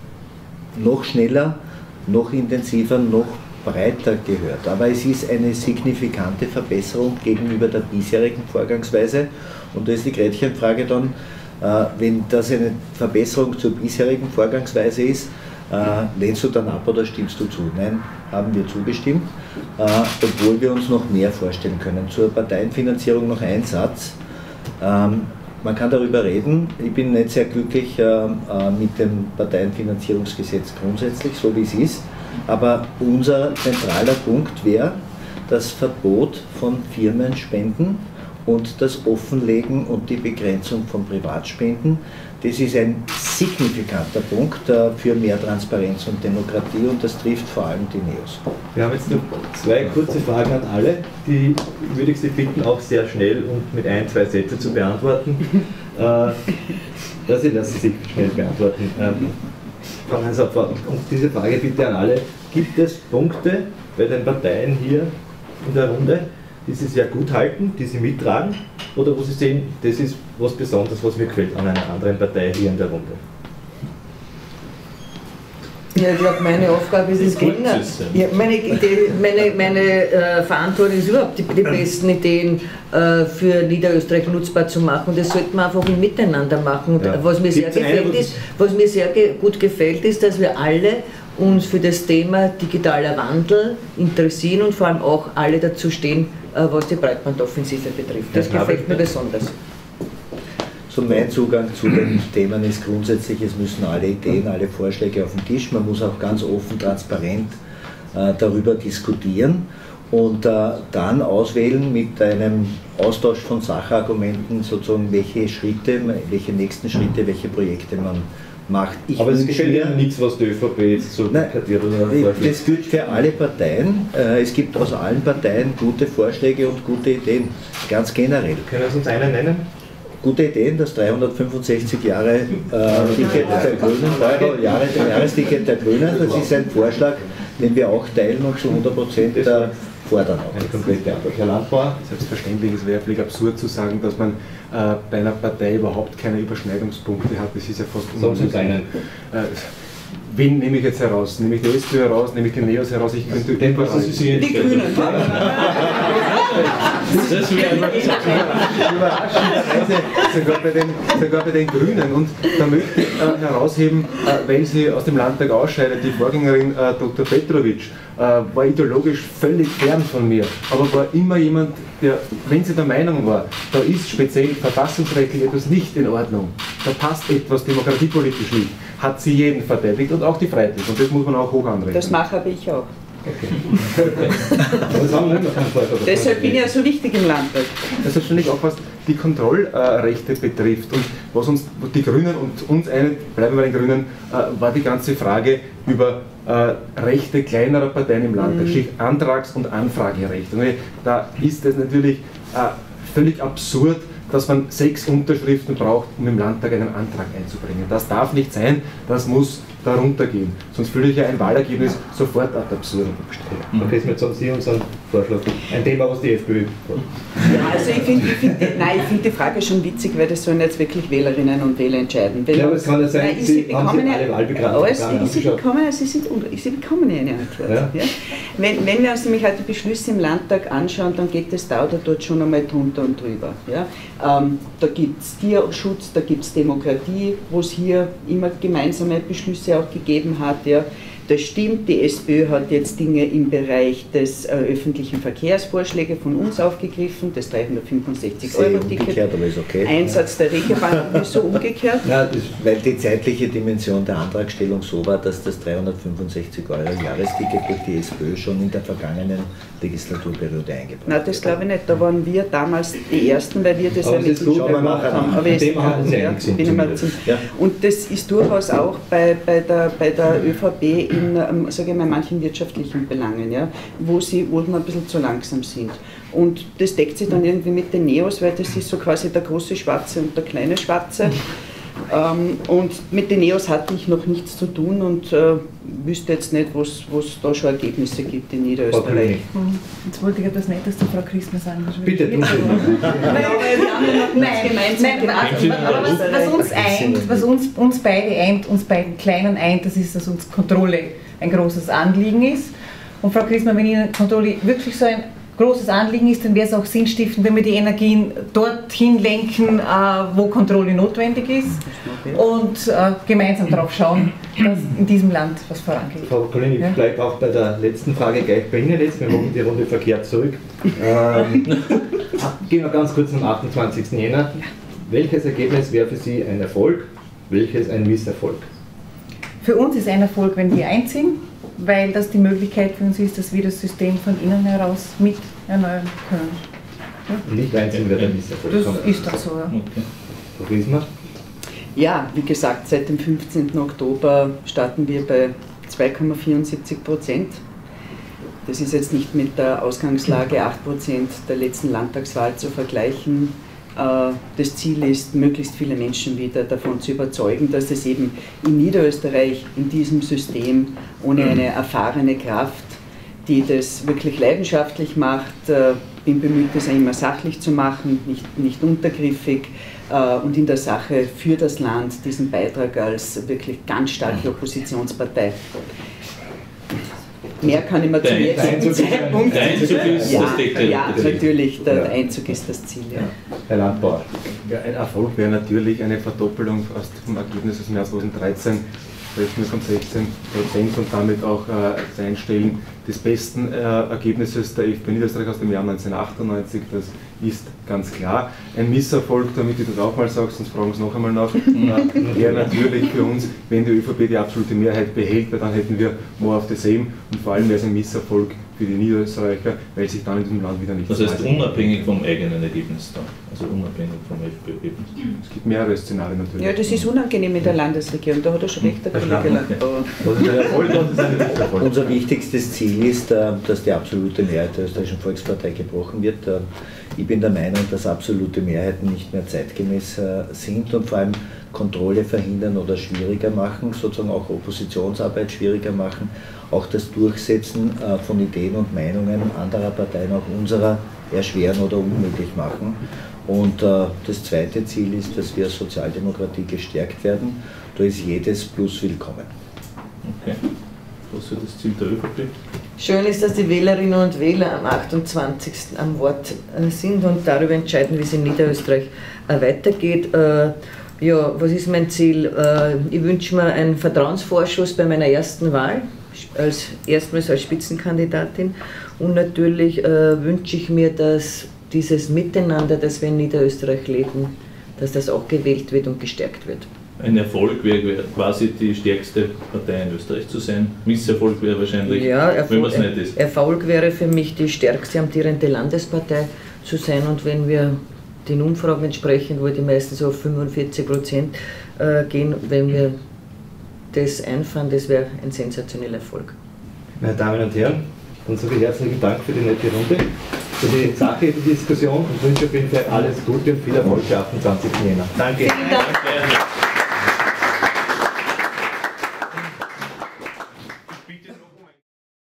noch schneller, noch intensiver, noch breiter gehört. Aber es ist eine signifikante Verbesserung gegenüber der bisherigen Vorgangsweise. Und da ist die Gretchenfrage dann, äh, wenn das eine Verbesserung zur bisherigen Vorgangsweise ist, äh, lehnst du dann ab oder stimmst du zu? Nein, haben wir zugestimmt, äh, obwohl wir uns noch mehr vorstellen können. Zur Parteienfinanzierung noch ein Satz. Ähm, Man kann darüber reden. Ich bin nicht sehr glücklich äh, äh, mit dem Parteienfinanzierungsgesetz grundsätzlich, so wie es ist. Aber unser zentraler Punkt wäre das Verbot von Firmenspenden und das Offenlegen und die Begrenzung von Privatspenden. Das ist ein signifikanter Punkt äh, für mehr Transparenz und Demokratie und das trifft vor allem die Neos. Wir haben jetzt noch zwei kurze Fragen an alle, die würde ich Sie bitten, auch sehr schnell und mit ein, zwei Sätzen zu beantworten. äh, ja, Sie lassen sich schnell beantworten. Ähm, Frau Landeshauptfrau, und diese Frage bitte an alle. Gibt es Punkte bei den Parteien hier in der Runde, die Sie sehr gut halten, die Sie mittragen, oder wo Sie sehen, das ist was Besonderes, was mir gefällt an einer anderen Partei hier in der Runde? Ja, ich glaube, meine Aufgabe ist es, Gegner. Ja, meine Idee, meine, meine äh, Verantwortung ist überhaupt, die, die besten Ideen äh, für Niederösterreich nutzbar zu machen. Und das sollten wir einfach im Miteinander machen. Und ja. was, mir sehr gefällt ist, was mir sehr ge gut gefällt, ist, dass wir alle uns für das Thema digitaler Wandel interessieren und vor allem auch alle dazu stehen, äh, was die Breitbandoffensive betrifft. Das ja, gefällt mir besonders. So mein Zugang zu den Themen ist grundsätzlich, es müssen alle Ideen, alle Vorschläge auf den Tisch, man muss auch ganz offen, transparent äh, darüber diskutieren und äh, dann auswählen mit einem Austausch von Sachargumenten sozusagen, welche Schritte, welche nächsten Schritte, welche Projekte man macht. Ich Aber es gefällt ja nichts, was die ÖVP jetzt so plakatiert oder vorschlägt. Das gilt für alle Parteien. Äh, es gibt aus allen Parteien gute Vorschläge und gute Ideen, ganz generell. Können Sie uns einen nennen? Gute Ideen, das dreihundertfünfundsechzig Jahre äh, Ticket der Grünen, Jahre, Jahresticket der Grünen, das ist ein Vorschlag, den wir auch teilen und zu hundert Prozent äh, fordern. Auch. Eine komplette Antwort. Herr Landbauer? Selbstverständlich, es wäre völlig absurd zu sagen, dass man äh, bei einer Partei überhaupt keine Überschneidungspunkte hat. Das ist ja fast unmöglich. Äh, wen nehme ich jetzt heraus? Nehme ich die SPÖ heraus? Nehme ich die Neos heraus? Ich könnte den, was Sie die Grünen. Das wäre überraschenderweise sogar bei, den, sogar bei den Grünen. Und da möchte ich äh, herausheben, äh, weil sie aus dem Landtag ausscheidet, die Vorgängerin äh, Doktor Petrovic, äh, war ideologisch völlig fern von mir, aber war immer jemand, der, wenn sie der Meinung war, da ist speziell verfassungsrechtlich etwas nicht in Ordnung, da passt etwas demokratiepolitisch nicht, hat sie jeden verteidigt und auch die Freiheit. Und das muss man auch hoch anrechnen. Das mache aber ich auch. Okay. Aber sagen wir noch keinen Vortrag. Deshalb bin ich ja so wichtig im Landtag. Selbstverständlich auch was die Kontrollrechte betrifft und was uns die Grünen und uns einen, bleiben wir bei den Grünen, äh, war die ganze Frage über äh, Rechte kleinerer Parteien im Landtag, sprich mhm. Antrags- und Anfragerecht. Und da ist es natürlich äh, völlig absurd, dass man sechs Unterschriften braucht, um im Landtag einen Antrag einzubringen. Das darf nicht sein, das muss darunter gehen. Sonst würde ich ja ein Wahlergebnis sofort ad absurdum stellen. Okay, jetzt haben Sie unseren Vorschlag. Ein Thema, was die FPÖ. Ja, also ich finde ich find, find die Frage schon witzig, weil das sollen jetzt wirklich Wählerinnen und Wähler entscheiden. Weil ja, aber es kann ja sein, nein, Sie sie haben Sie alle Wahlprogramme Sie bekommen, sie, sind, sie bekommen eine Antwort. Ja. Ja? Wenn, wenn wir uns nämlich halt die Beschlüsse im Landtag anschauen, dann geht es da oder dort schon einmal drunter und drüber. Ja? Ähm, da gibt es Tierschutz, da gibt es Demokratie, wo es hier immer gemeinsame Beschlüsse auch gegeben hat. Ja. Das stimmt, die SPÖ hat jetzt Dinge im Bereich des äh, öffentlichen Verkehrsvorschläge von uns aufgegriffen, das dreihundertfünfundsechzig Euro Ticket, umgekehrt, aber ist okay. Einsatz der Regiobahn, wieso umgekehrt? Ja, das, weil die zeitliche Dimension der Antragstellung so war, dass das dreihundertfünfundsechzig Euro Jahresticket durch die SPÖ schon in der vergangenen Legislaturperiode eingebracht Nein, das glaube ich nicht, da waren wir damals die Ersten, weil wir das aber ja mit schon gemacht haben. Aber jetzt, ja, bin ich mal ja. Und das ist durchaus auch bei, bei, der, bei der ÖVP in, ähm, sage ich mal, manchen wirtschaftlichen Belangen, ja, wo sie wohl noch ein bisschen zu langsam sind. Und das deckt sich dann irgendwie mit den Neos, weil das ist so quasi der große Schwarze und der kleine Schwarze. Ähm, und mit den Neos hatte ich noch nichts zu tun und äh, wüsste jetzt nicht, was es da schon Ergebnisse gibt in Niederösterreich. Mhm. Jetzt wollte ich etwas Nettes zu Frau Christner sagen. Bitte, tun Sie. Nein, nein, aber was, was uns eint, was uns, uns beide eint, uns beiden Kleinen eint, das ist, dass uns Kontrolle ein großes Anliegen ist. Und Frau Christner, wenn Ihnen Kontrolle wirklich so ein großes Anliegen ist, dann wäre es auch sinnstiftend, wenn wir die Energien dorthin lenken, äh, wo Kontrolle notwendig ist und äh, gemeinsam darauf schauen, dass in diesem Land was vorangeht. Frau Kollegin, ich ja? bleibe auch bei der letzten Frage gleich bei Ihnen jetzt. Wir machen die Runde verkehrt zurück. Ähm, gehen wir ganz kurz zum achtundzwanzigsten Jänner. Ja. Welches Ergebnis wäre für Sie ein Erfolg, welches ein Misserfolg? Für uns ist ein Erfolg, wenn wir einziehen, weil das die Möglichkeit für uns ist, dass wir das System von innen heraus mit erneuern können. Ja? Nicht einziehen wird ein Misserfolg. Das ist doch so, ja. Okay. Frau Griesmer? Ja, wie gesagt, seit dem fünfzehnten Oktober starten wir bei zwei Komma vierundsiebzig Prozent. Das ist jetzt nicht mit der Ausgangslage acht Prozent der letzten Landtagswahl zu vergleichen. Das Ziel ist, möglichst viele Menschen wieder davon zu überzeugen, dass es eben in Niederösterreich in diesem System ohne eine erfahrene Kraft, die das wirklich leidenschaftlich macht, bin bemüht, das immer sachlich zu machen, nicht, nicht untergriffig und in der Sache für das Land diesen Beitrag als wirklich ganz starke Oppositionspartei. Mehr kann ich mir zum jetzigen Zeitpunkt. Der Einzug ist ja, das Dekret. Ja, natürlich, der ja. Einzug ist das Ziel. Ja. Herr Landbauer. Ja, ein Erfolg wäre natürlich eine Verdoppelung aus dem Ergebnis aus dem Jahr zweitausenddreizehn, sprechen wir von sechzehn Prozent und damit auch äh, das Einstellen des besten äh, Ergebnisses der FPÖ Niederösterreich aus dem Jahr neunzehnhundertachtundneunzig. Das ist ganz klar. Ein Misserfolg, damit ich das auch mal sage, sonst fragen wir es noch einmal nach, äh, wäre natürlich für uns, wenn die ÖVP die absolute Mehrheit behält, weil dann hätten wir more of the same und vor allem wäre es ein Misserfolg für die Niederösterreicher, weil sich dann in diesem Land wieder nicht. Das heißt unabhängig vom eigenen Ergebnis dann, also unabhängig vom FPÖ-Ergebnis. Es gibt mehrere Szenarien natürlich. Ja, das ist unangenehm mit der Landesregierung, da hat er schon recht, der Kollege Landbauer. Unser wichtigstes Ziel ist, dass die absolute Mehrheit der österreichischen Volkspartei gebrochen wird. Ich bin der Meinung, dass absolute Mehrheiten nicht mehr zeitgemäß sind und vor allem Kontrolle verhindern oder schwieriger machen, sozusagen auch Oppositionsarbeit schwieriger machen, auch das Durchsetzen von Ideen und Meinungen anderer Parteien, auch unserer, erschweren oder unmöglich machen. Und das zweite Ziel ist, dass wir als Sozialdemokratie gestärkt werden. Da ist jedes Plus willkommen. Okay. Was ist das Ziel der ÖVP? Schön ist, dass die Wählerinnen und Wähler am achtundzwanzigsten am Wort sind und darüber entscheiden, wie es in Niederösterreich weitergeht. Ja, was ist mein Ziel? Ich wünsche mir einen Vertrauensvorschuss bei meiner ersten Wahl, als, erstmals als Spitzenkandidatin. Und natürlich wünsche ich mir, dass dieses Miteinander, das wir in Niederösterreich leben, dass das auch gewählt wird und gestärkt wird. Ein Erfolg wäre quasi die stärkste Partei in Österreich zu sein. Misserfolg wäre wahrscheinlich, ja, Erfolg, wenn man es nicht ist. Erfolg wäre für mich, die stärkste amtierende Landespartei zu sein. Und wenn wir den Umfragen entsprechen, wo die meisten so auf fünfundvierzig Prozent äh, gehen, wenn wir das einfahren, das wäre ein sensationeller Erfolg. Meine Damen und Herren, dann sage ich herzlichen Dank für die nette Runde, für die Sache, die Diskussion und wünsche auf jeden Fall alles Gute und viel Erfolg für achtundzwanzigsten Jänner. Danke. Vielen Dank.